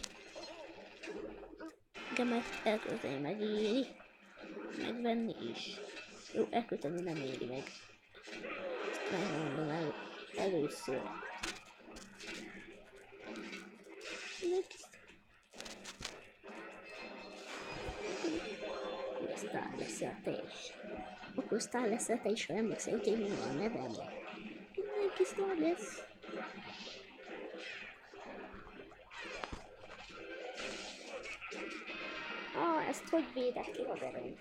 Gemet elkölteni megéri. Megvenni is. Jó, elkölteni nem éri meg. Ezt megmondom el, először. Akkor sztár leszel te is. Akkor sztár leszel te is, ha emlékszel, hogy én mi van a nevemben. Mindenki sztár lesz. Ah, ezt hogy védett ki haverom?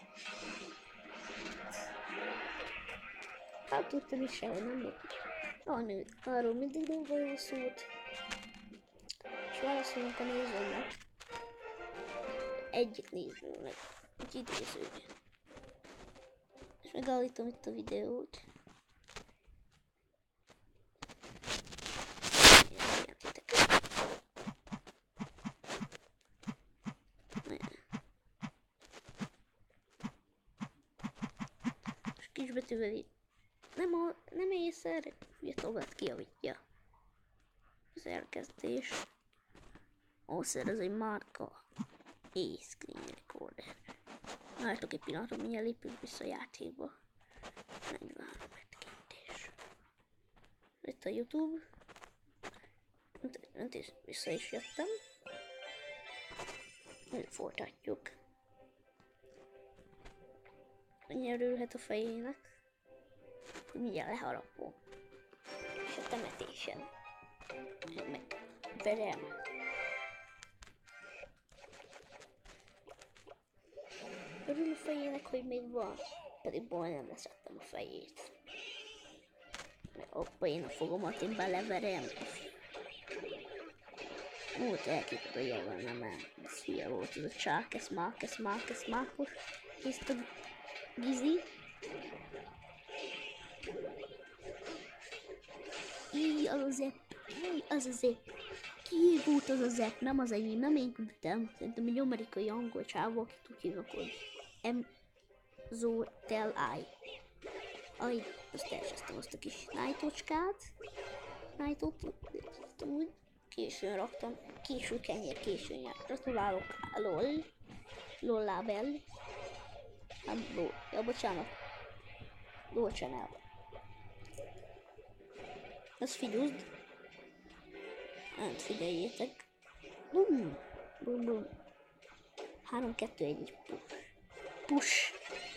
Hát tudtam is sehol, nem még. A nő, arról mindig dolga jó szót. És válaszolunk a nézőnek. Egyik nézőnek. Egy idézőnek. És megállítom itt a videót. És kisbetűvel így. Nem, a, nem észre, ugye tovább kijavítja az elkezdés. Ószer, ez egy márka. E-screen recorder. Vártok egy pillanatot, mindjárt lépünk vissza a játékba. negyvenhárom megtekintés. Itt a YouTube. Önt is vissza is jöttem. Folytatjuk. Mindjárt örülhet a fejének. Mindjárt leharapom. És a temetésen. Meg verem. Örül a fejének, hogy még van. Pedig baj, nem leszettem a fejét. Mert oppa, én a fogomat, én beleverem. Ó, te elképed a jól nem el. Ez hülye volt, ez a Csákesz, Mákesz, Mákesz, Mákos. Ezt a Gizi. Íj, az az epp. Íj, az az epp. Ki volt az az epp? Nem az enyém, nem én küldtem. Szerintem egy amerikai angol csávó, akit úgy hívnak, hogy M. Zotel I. Aj, azt elsőztem azt a kis nájtocskát. Nájtot, úgy későn raktam. Késő kenyér, későn jár. Gratulálok, lol. Lol lábel. Nem, lol. Ja, bocsánat. Lol channel. Ezt figyuzd. Hát figyeljétek. Bum, bum, bum. három, kettő, egy, push. Push.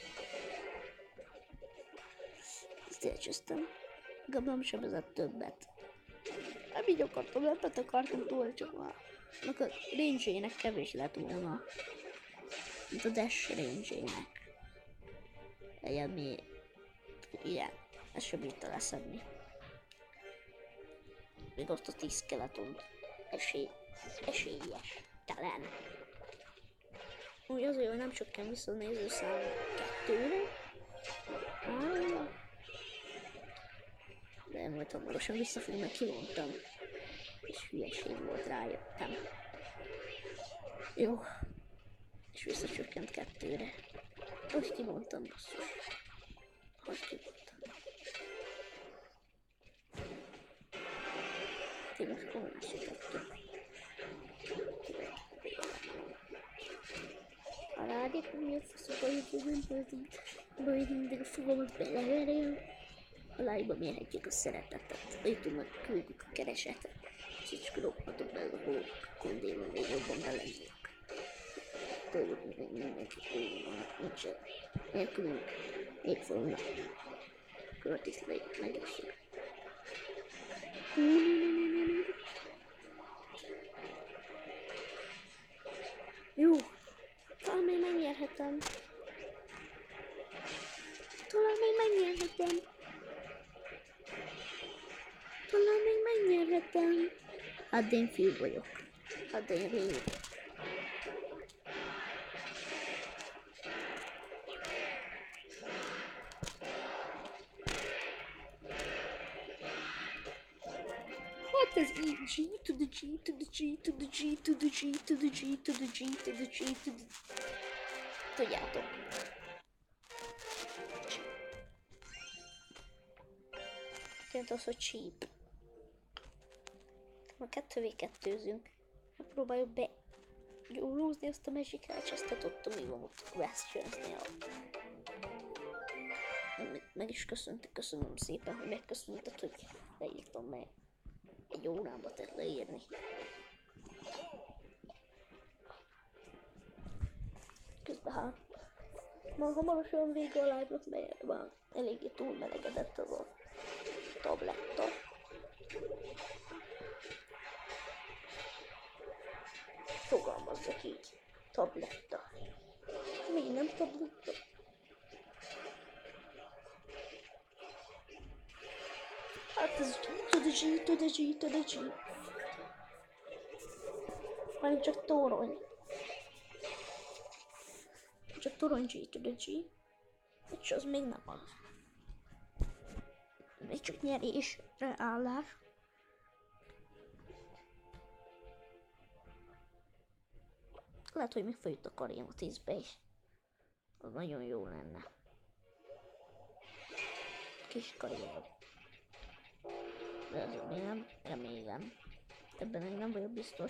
Ezt elcsöztem. Legalább nem sebezett többet. Nem így akartam, többet akartam túl, csak már. Annak a range-ének kevés lett volna. Mint a dash range-ének. Legyen mi... Igen, ezt sem bírta leszedni. Még azt a tíz skeletont. Esély... Esélyes. Talán. Úgy azért, hogy nem csökken vissza a nézőszám kettőre. Ah. De majd hamarosan vissza fog, mert kimondtam. És hülyeség volt, rájöttem. Jó. És visszacsökkent kettőre. Most kimondtam, basszus. Most kimondtam. Ti most komolyan szütettem. A rádiók miért faszok a YouTube-on, hogy mindig a fogamat beleverjem. A live-ba mérhetjük a szeretetet. A YouTube-nak küldjük a keresetet. És csak roppatok bele a hol, kondéban még jobban belennék. Tőlük mindenki kódolnak, nincsen. Nélkülünk még fognak. Curtis Lake megessük. Jó. Talán még megnyerhetem. Talán még megnyerhetem. Talán még megnyerhetem. Hát én fiú vagyok. Hát én régi. Hát ez így G to the G to the G to the G to the G to the G to the G to the G to the... Tudjátok. Jött az, hogy cheap. A kettő vé kettőzünk. Megpróbáljuk be gyúrúzni azt a Magic Chestet ott a mi van ott a Questions-nél. Meg is köszöntek, köszönöm szépen, hogy megköszönted, hogy leírtam meg. Egy órába tett leírni. Közben hát már hamarosan vége a live-nak, mert már eléggé túlmelegedett az a tabletta. Fogalmazzak így. Tabletta. Még nem tabletta. Hát ez to the G, to the G, to the G. Hanem csak torony. Csak torony G to the G. És az még nem az. Még csak nyerésre állás. Lehet, hogy még följött a Karim a tízbe is. Az nagyon jó lenne. Kis Karim. De azért még nem remélem. Ebben még nem vagyok biztos.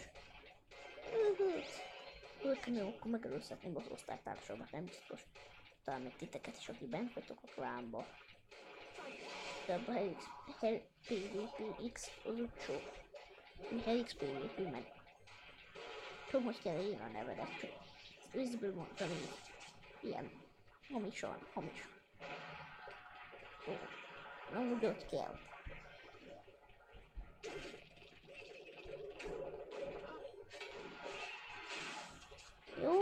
Ők jó, akkor megelőzhetném az osztálytársamat, nem biztos. Talán még titeket is, aki bent vagytok a klánba. De abban Hell pé vé pé X az utcsó. Mi Hell X pé vé pé meg. Tudom, hogy kell írni a nevedet, csak vízből mondtam így. Ilyen hamisan, hamis. Ó, nem úgy ott kell. Jó?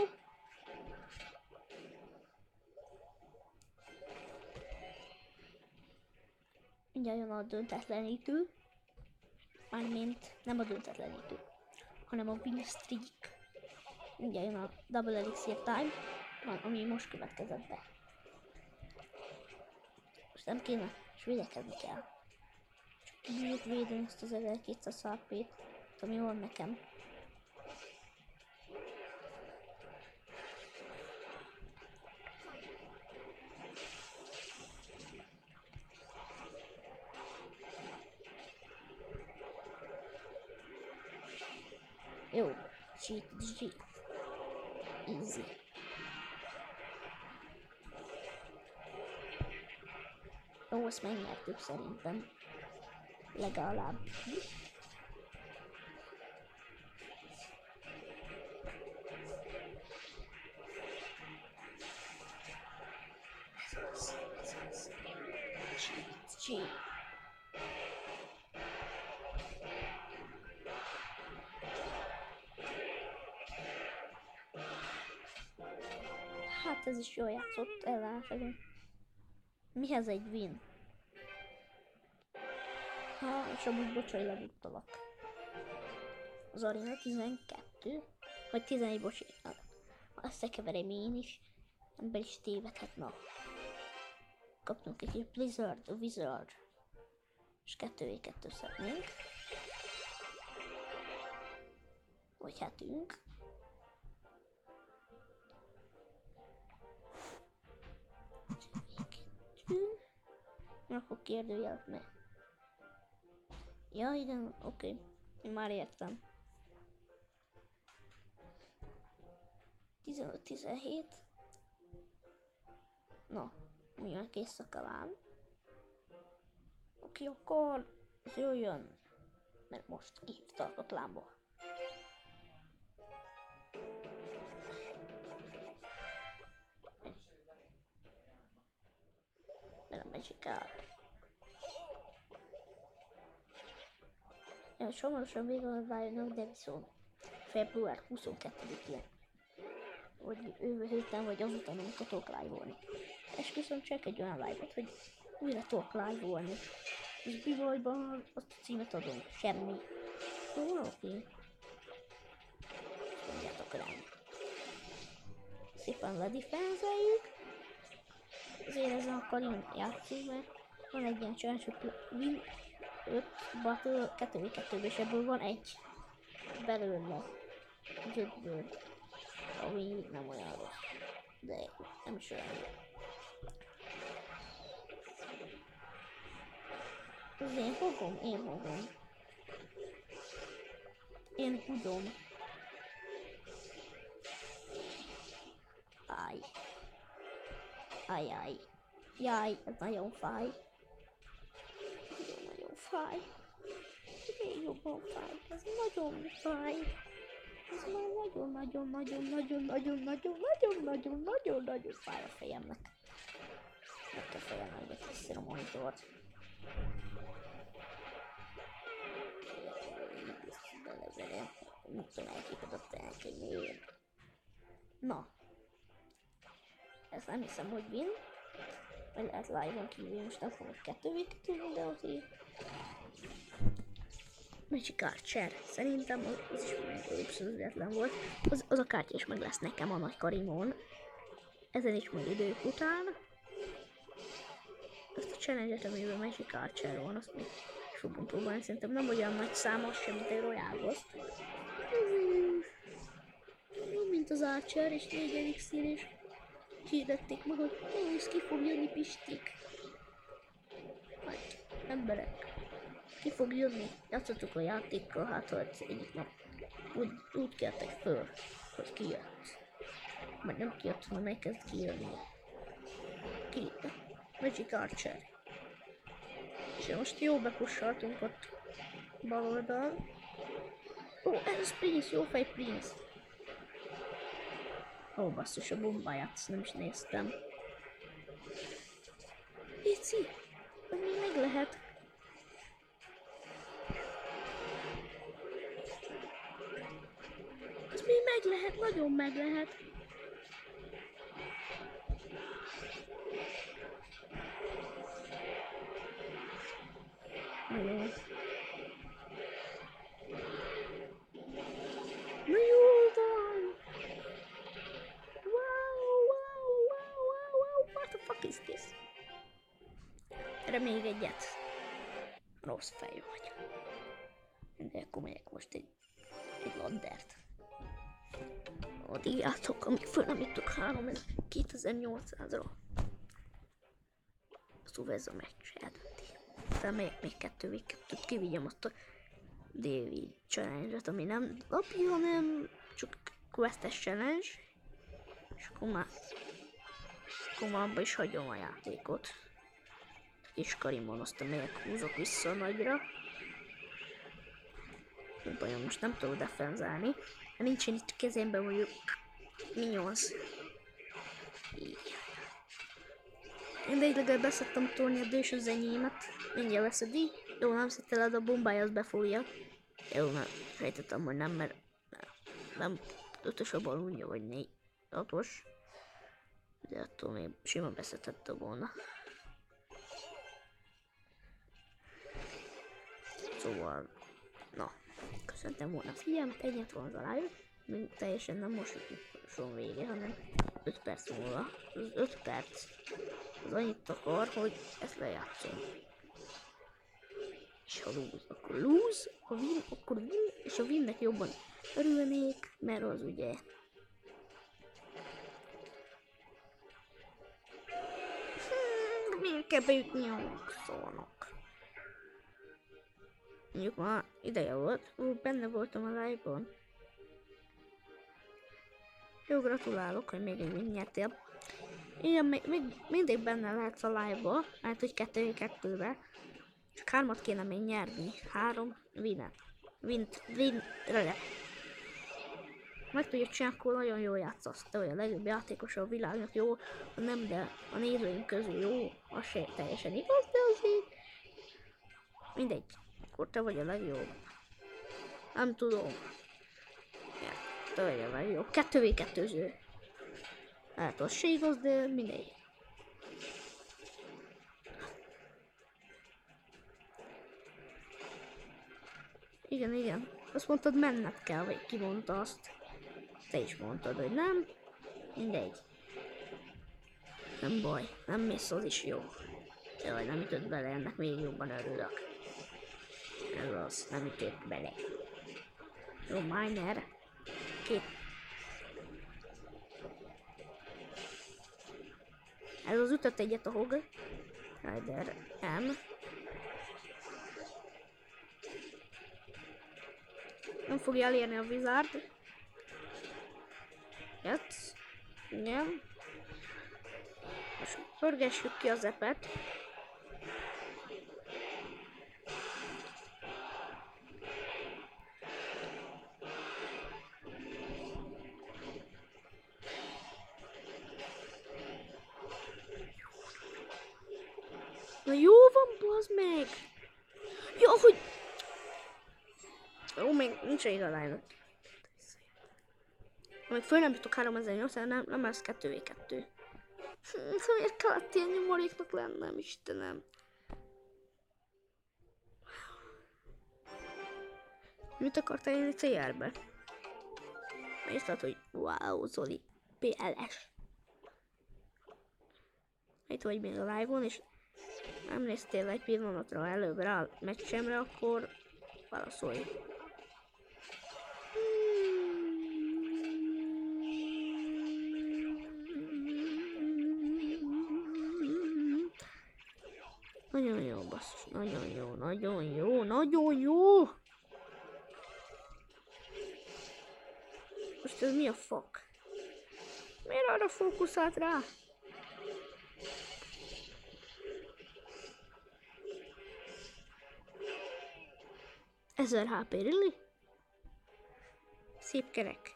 Mindjárt jön a döntetlenítő. Mármint nem a döntetlenítő, hanem a win streak. Mindjárt jön a double elixir time, ami most következett be. Most nem kéne, és védekezni kell. Csak kibírjuk védeni ezt az ezerkétszáz há pét, ami van nekem. Jó, cheat, cheat. Easy. Jó, ezt megnyertük szerintem. Legalább. Ez az, ez az. Cheat, cheat. Hát ez is jól játszott, ellátom. Mihez egy win? Ha, és amúgy bocs, hogy lebuktalak. Az arena tizenkettő, vagy tizenegy, bocsánat. Összekeverem én is, ember is tévedhet, na. Kaptunk egy kis Blizzard, a Wizard. És kettő vé kettő szeretnénk. Vagy hát ünk. Akkor kérdőjelet meg. Ja, igen, oké. Okay. Én már értem. tizenöt tizenhét. Na, milyen kész a kalán. Oké, okay, akkor jöjjön. Mert most kihívtak a klánból. Mert a Magic át. Ja, hamarosan vége a live-nak, de viszont február huszonkettedikén. Vagy jövő héten, vagy azután, amikor tudok live-olni. Esküszöm, csak egy olyan live-ot, hogy újra tudok live-olni. És bivajban azt a címet adom. Semmi. Jó, oké. Mondjátok rám. Szépen ledifenzeljük. Azért ezen a Karin játszunk, mert van egy ilyen challenge, hogy win öt battle kettő vé kettőből, és ebből van egy belőle. ötből. Ami nem olyan rossz. De nem is olyan. Az én fogom, én fogom. Én tudom. Áj. Ajaj. Jaj, ez nagyon fáj. Nagyon fáj. Még jobban fáj. Ez nagyon fáj. Ez már nagyon-nagyon-nagyon-nagyon-nagyon-nagyon-nagyon-nagyon-nagyon fáj a fejemnek. Meg kell fejelni, hogy megtisztel a monitort. Beleverem. Nem tudom, elképedett elképedni. Na. Ezt nem hiszem, hogy win. Vagy lehet live-on kívül, most nem fogok kettő vé kettő videót ír. Magic Archer. Szerintem az, az is abszolútletlen volt. Az, az a kártya is meg lesz nekem a nagy Karimon. Ezen is majd idők után. Ezt a challenge-et, amiben Magic Archer van, azt még fogom próbálni. Szerintem nem olyan nagy szám az sem, mint egy Royal Ghost. Jó, mint az Archer, és négy elixir is. Hirdették meg, hogy ó, ez ki fog jönni, Pistik. Hát, emberek. Ki fog jönni? Játszottuk a játékkal, hát ha egyik nap úgy, úgy keltek föl, hogy kijött. Majd nem kijött, hanem elkezd kijönni. Ki? Magic Archer. És most jó bekussaltunk ott bal oldal. Ó, ez az Prince, jó fej Prince. Ó, basszus, a bombáját, ezt nem is néztem. Pici, hogy még meg lehet. Az még meg lehet, nagyon meg lehet. Jó. Na jó van! Wow, wow, wow, wow, wow, what the fuck is this? Erre még egyet. Rossz fej vagy. De akkor megyek most egy, egy laddert. Addig játszok, amíg föl nem jutok három kétezer-nyolcszázra. Szóval ez a meccs eldönti. Aztán megyek még kettő vé kettőt, kivigyem azt a déli challenge-et, ami nem napi, hanem csak questes challenge. És akkor már, akkor már abba is hagyom a játékot. És Karimon azt megyek húzok vissza a nagyra. Nem bajom, most nem tudok defenzálni. Ha nincsen itt kezemben mondjuk minions. Így. De így legalább beszedtem tolni a dős az enyémet. Mindjárt leszedi. Jó, nem szedte le, a bombája, az befújja. Jó, nem. Sejtettem, hogy nem, mert nem ötös a balunja, vagy négy, hatos. De attól még simán beszedhette volna. Szóval, na, köszöntem volna a figyelmet, egyet van az a live, még teljesen nem most son vége, hanem öt perc múlva. Az öt perc az annyit akar, hogy ezt lejátszom. És ha lose, akkor lose, ha win, akkor win, és a winnek jobban örülnék, mert az ugye... Hmm, miért kell bejutni a szónak? Mondjuk már ideje volt, úgy benne voltam a live-ban. Jó, gratulálok, hogy még egy win nyertél. Igen, még, még mindig benne lehetsz a live-ba, mert hogy kettő kettőbe. Csak hármat kéne még nyerni. Három winet. Wint, win, rele. Meg tudjuk csinálni, akkor nagyon jól játszasz. Te vagy a legjobb játékos a világnak, jó? Nem, de a nézőink közül jó. Az se teljesen igaz, de azért... Mindegy. Akkor te vagy a legjobb. Nem tudom. Ja, te vagy a legjobb. kettő vé kettőző. Hát az se igaz, de mindegy. Igen, igen. Azt mondtad, menned kell, vagy ki mondta azt? Te is mondtad, hogy nem. Mindegy. Nem baj. Nem mész, az is jó. Jaj, nem ütött bele, ennek még jobban örülök. Ez az, nem ütött bele. Jó, miner. Két. Ez az ütött egyet a hog. Rider M. Nem fogja elérni a Wizard. Jössz. Igen. Most pörgessük ki az epet. Na jó van, bazd meg! Jó, hogy... Jó, még nincs elég a line-ot. Még föl nem jutok háromezer-nyolcszáz, nem, nem lesz kettő vé kettő. Hm, miért kellett ilyen nyomoréknak lennem, Istenem? Mit akartál jönni cé er-be? Írtad, hogy wow, Zoli, pé el es. Itt vagy még a live-on, és nem néztél egy pillanatra előbb rá a meccsemre, akkor válaszolj. Nagyon jó, basszus, nagyon jó, nagyon jó, nagyon jó! Most ez mi a fok? Miért arra fókuszált rá? ezer há pé, really? Szép kerek.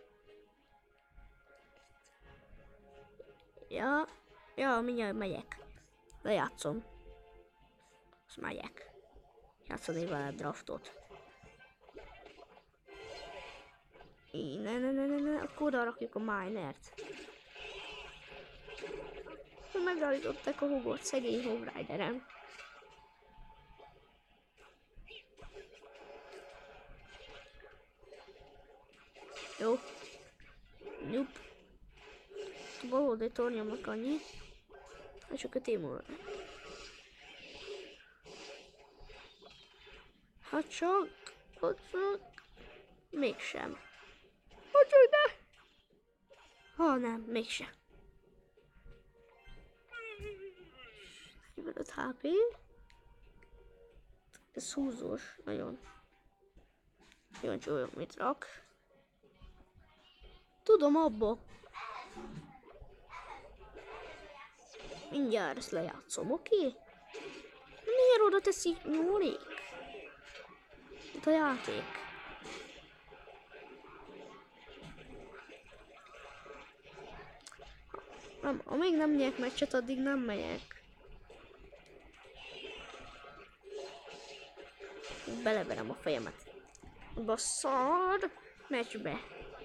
Ja, ja, mindjárt megyek. Lejátszom. Azt megyek. Játszani vele draftot. Í, ne, ne, ne, ne, ne, akkor oda rakjuk a minert. Megállították a hogot, szegény Hog Riderem. Jó. Nope. A valódi tornyomnak annyi. És csak a témul. Hát csak, hát csak, mégsem. Hát csak de. Ha nem, mégsem. negyvenöt há pé. Ez húzós, nagyon. Kíváncsi vagyok, mit rak. Tudom abba. Mindjárt ezt lejátszom, oké? Okay? Miért oda teszik nyúlik? Itt a játék. Nem, amíg nem nyerek meccset, addig nem megyek. Beleverem a fejemet. Basszad! Meccsbe.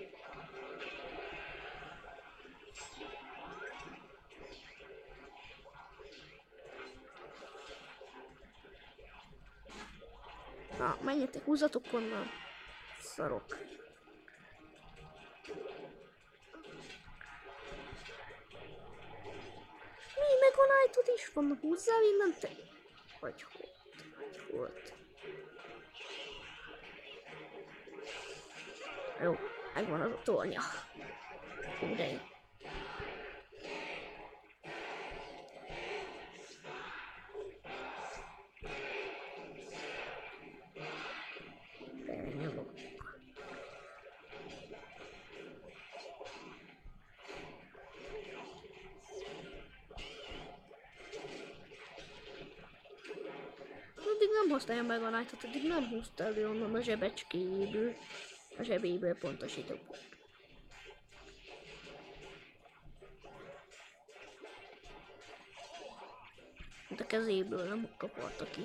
Na, menjetek, húzatok onnan. Szarok. Mi, meg a Knight-ot is van, húzzál innen te? Vagy hogy? Vagy hogy? Jó, megvan az a tornya. Hú, de jó. Addig nem használja meg a Knight-ot, addig nem húzta elő onnan a zsebecskéjéből. A zsebéből pontosító pont. A kezéből nem kaparta ki.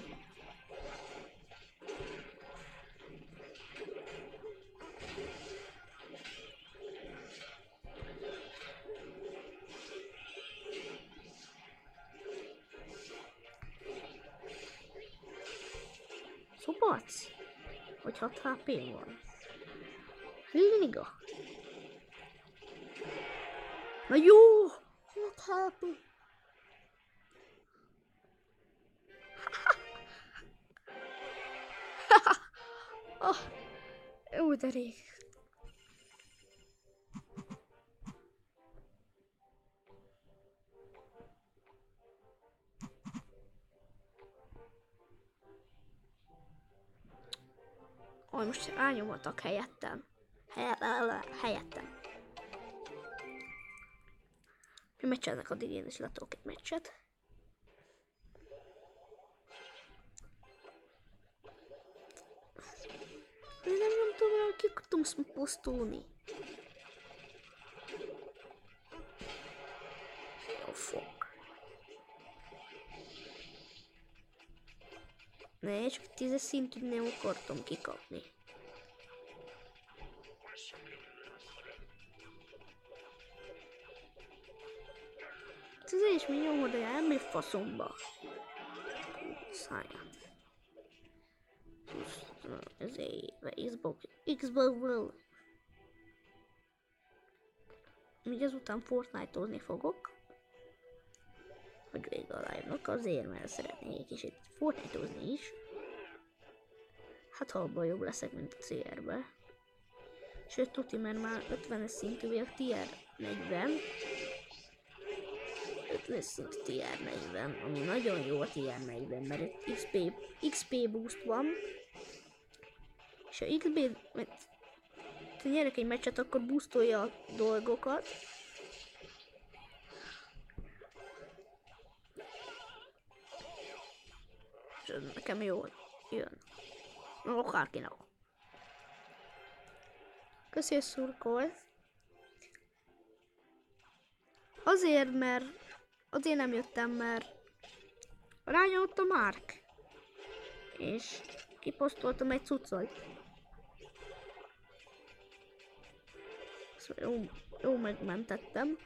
Szobatsz? Hogy hat há pé van. Liga. Na jó! hat há pé. Oh, jó, de rég. Ó, most rányomoltak helyettem. Helyettem. Mi meccselnek, addig én is letolok egy meccset. Én nem nyomtam rá, hogy ki tudsz posztolni. Jó fog. Ne, csak tízes szintűt nem akartam kikapni. Ez is mi nyomod, de elmégy faszomba. Száját. Ez egy Xbox. Xbox-ból. Még ezután Fortnite-ozni fogok. Hogy vége a live-nak, azért, mert szeretnék egy kicsit Fortnite-ozni is. Hát ha abban jobb leszek, mint a cé er-be. Sőt, tuti, mert már ötvenes szintű vagyok, tier negyven. ötvenes szintű tier negyven, ami nagyon jó a tier negyven, mert itt iksz pé, iksz pé boost van. És ha iksz pé, mert ha nyerek egy meccset, akkor boostolja a dolgokat. És ez nekem jól jön. Akárkinek. Köszi, hogy szurkolsz. Azért, mert azért nem jöttem, mert rányomott a Mark. És kiposztoltam egy cuccot. Szóval jó, jó megmentettem.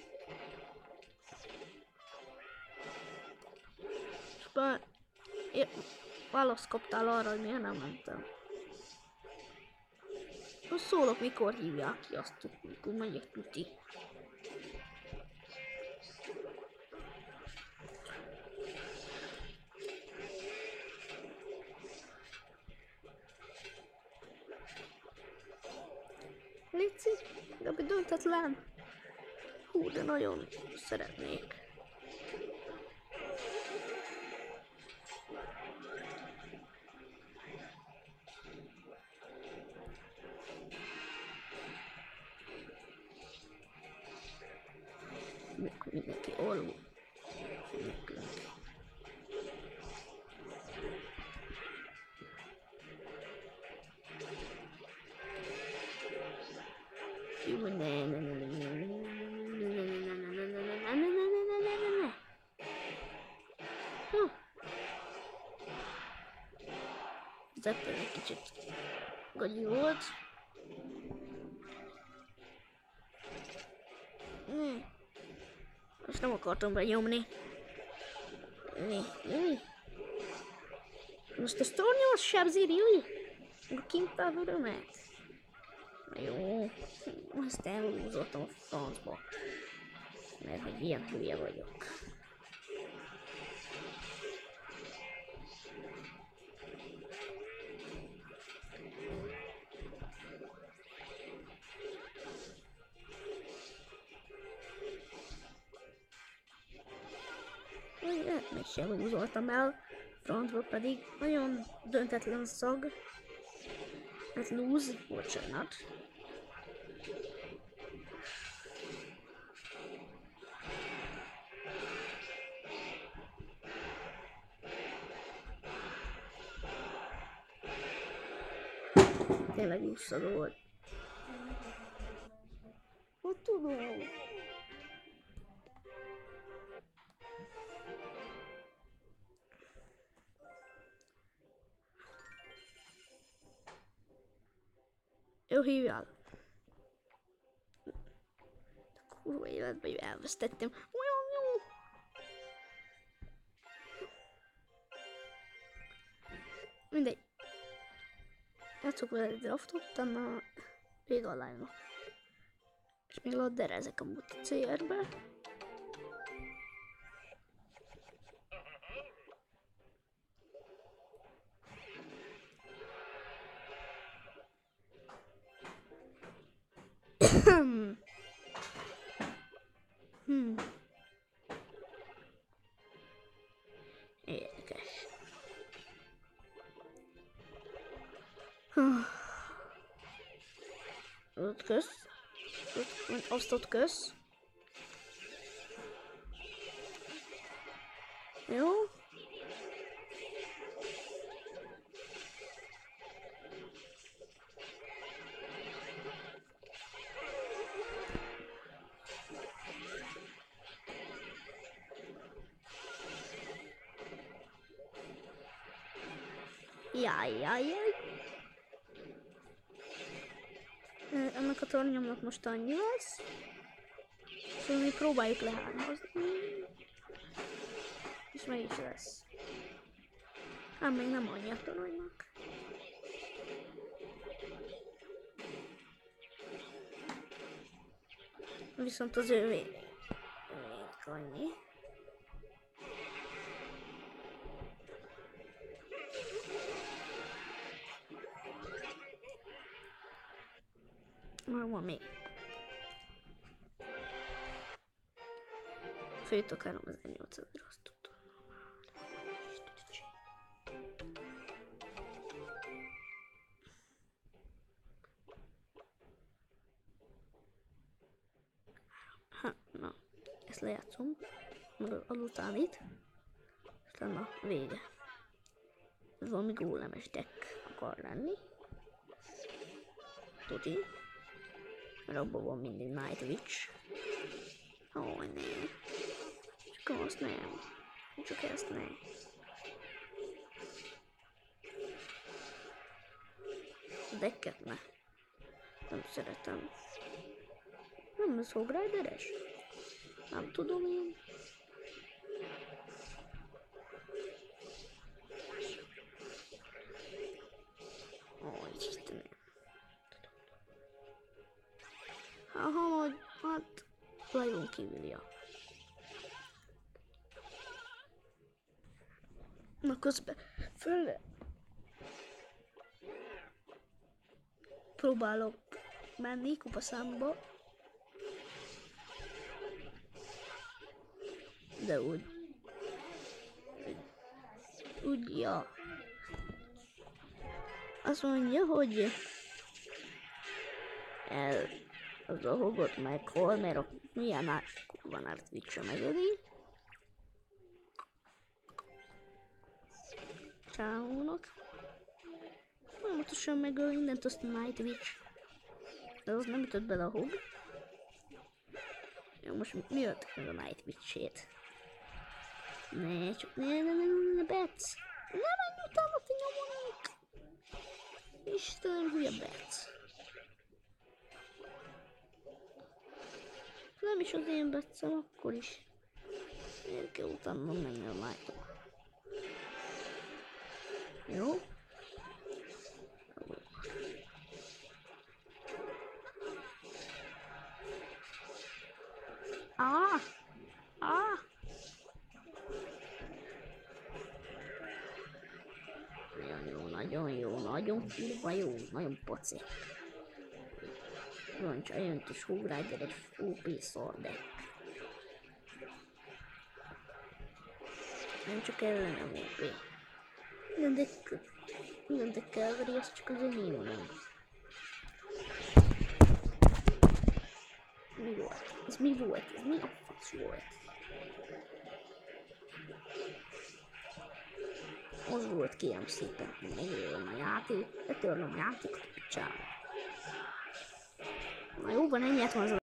És már választ kaptál arra, hogy miért nem mentem. Most szólok, mikor hívják ki azt, mikor megyek tuti. Léci, de aki döntetlen. Hú, de nagyon szeretnék. Mindenki alul. Jó, ne, ne, ne, ne, ne, ne, ne. Ez ebből egy kicsit gagyi volt. Most nem akartam benyomni. Mi? Mi? Most a sztornyos sebzi, really? A kintál örömet? Jó, azt elhúzottam a francba. Mert hogy ilyen hülye vagyok. Meg sem húzoltam el, frontba pedig nagyon döntetlen szag. Ez lose, bocsánat. Tényleg úszadó volt. Hogy tudom? Jó, hívjál. Kurva életben elvesztettem. Mindegy. Játszok vele egy draftot, utána vége a live-nak. És még ladderezek amúgy a cé er-be. Hmm. Érdekes. kösz. Azt ott kösz. Jó. Jaj, jaj, jaj. Ennek a tornyomnak most annyi lesz. Szóval mi próbáljuk lehármazni. És meg is lesz. Hát még nem annyi a toronynak. Viszont az ővé még annyi. Már van még. Főjtök háromezernyolcszáz, azt tudtam. Ha, na, ezt lejátszom. Meg azután itt. Aztán a vége. Ez valami gólemes deck akar lenni. Tuti. Mert abban van mindig Night Witch. Ó, oh, ne. Csak azt nem. Csak ezt ne. A decket ne. Nem szeretem. Nem ez Hog Rider-es? Nem tudom én. Ó, oh, Istenem. Aha, majd, hát, live-on kívülia. Na közben föl próbálok menni kupaszámba, de úgy, úgy, ja. Azt mondja, hogy el az a Hogot meghol, mert a milyen át van át Witch-a megöli. Csáónak. Folyamatosan megöl mindent, azt a Night Witch. De az nem ütött bele a Hog. Jó, most mi ölt meg a Night Witch-ét? Ne, csak ne, ne, ne, ne, ne, Betsz! Ne menj utána, ti nyomonik! Istenem, hülye Betsz! Nem is az én Betszem, akkor is. Miért kell utána menni a Night-ot? Jó? Ah! Ah! Nagyon jó, nagyon jó, nagyon kurva jó, nagyon poci. Roncs, a jön kis Hog Rider egy ó pé szordek. Nem csak ellenem ó pé. Minden deck, minden deck elveri, az csak az enyém nem. Mi volt? Ez mi volt? Ez mi a fasz volt? Az volt, kérem szépen, hogy megölöm a játék, betörlöm a játékot, picsába. Na jó van, ennyi van az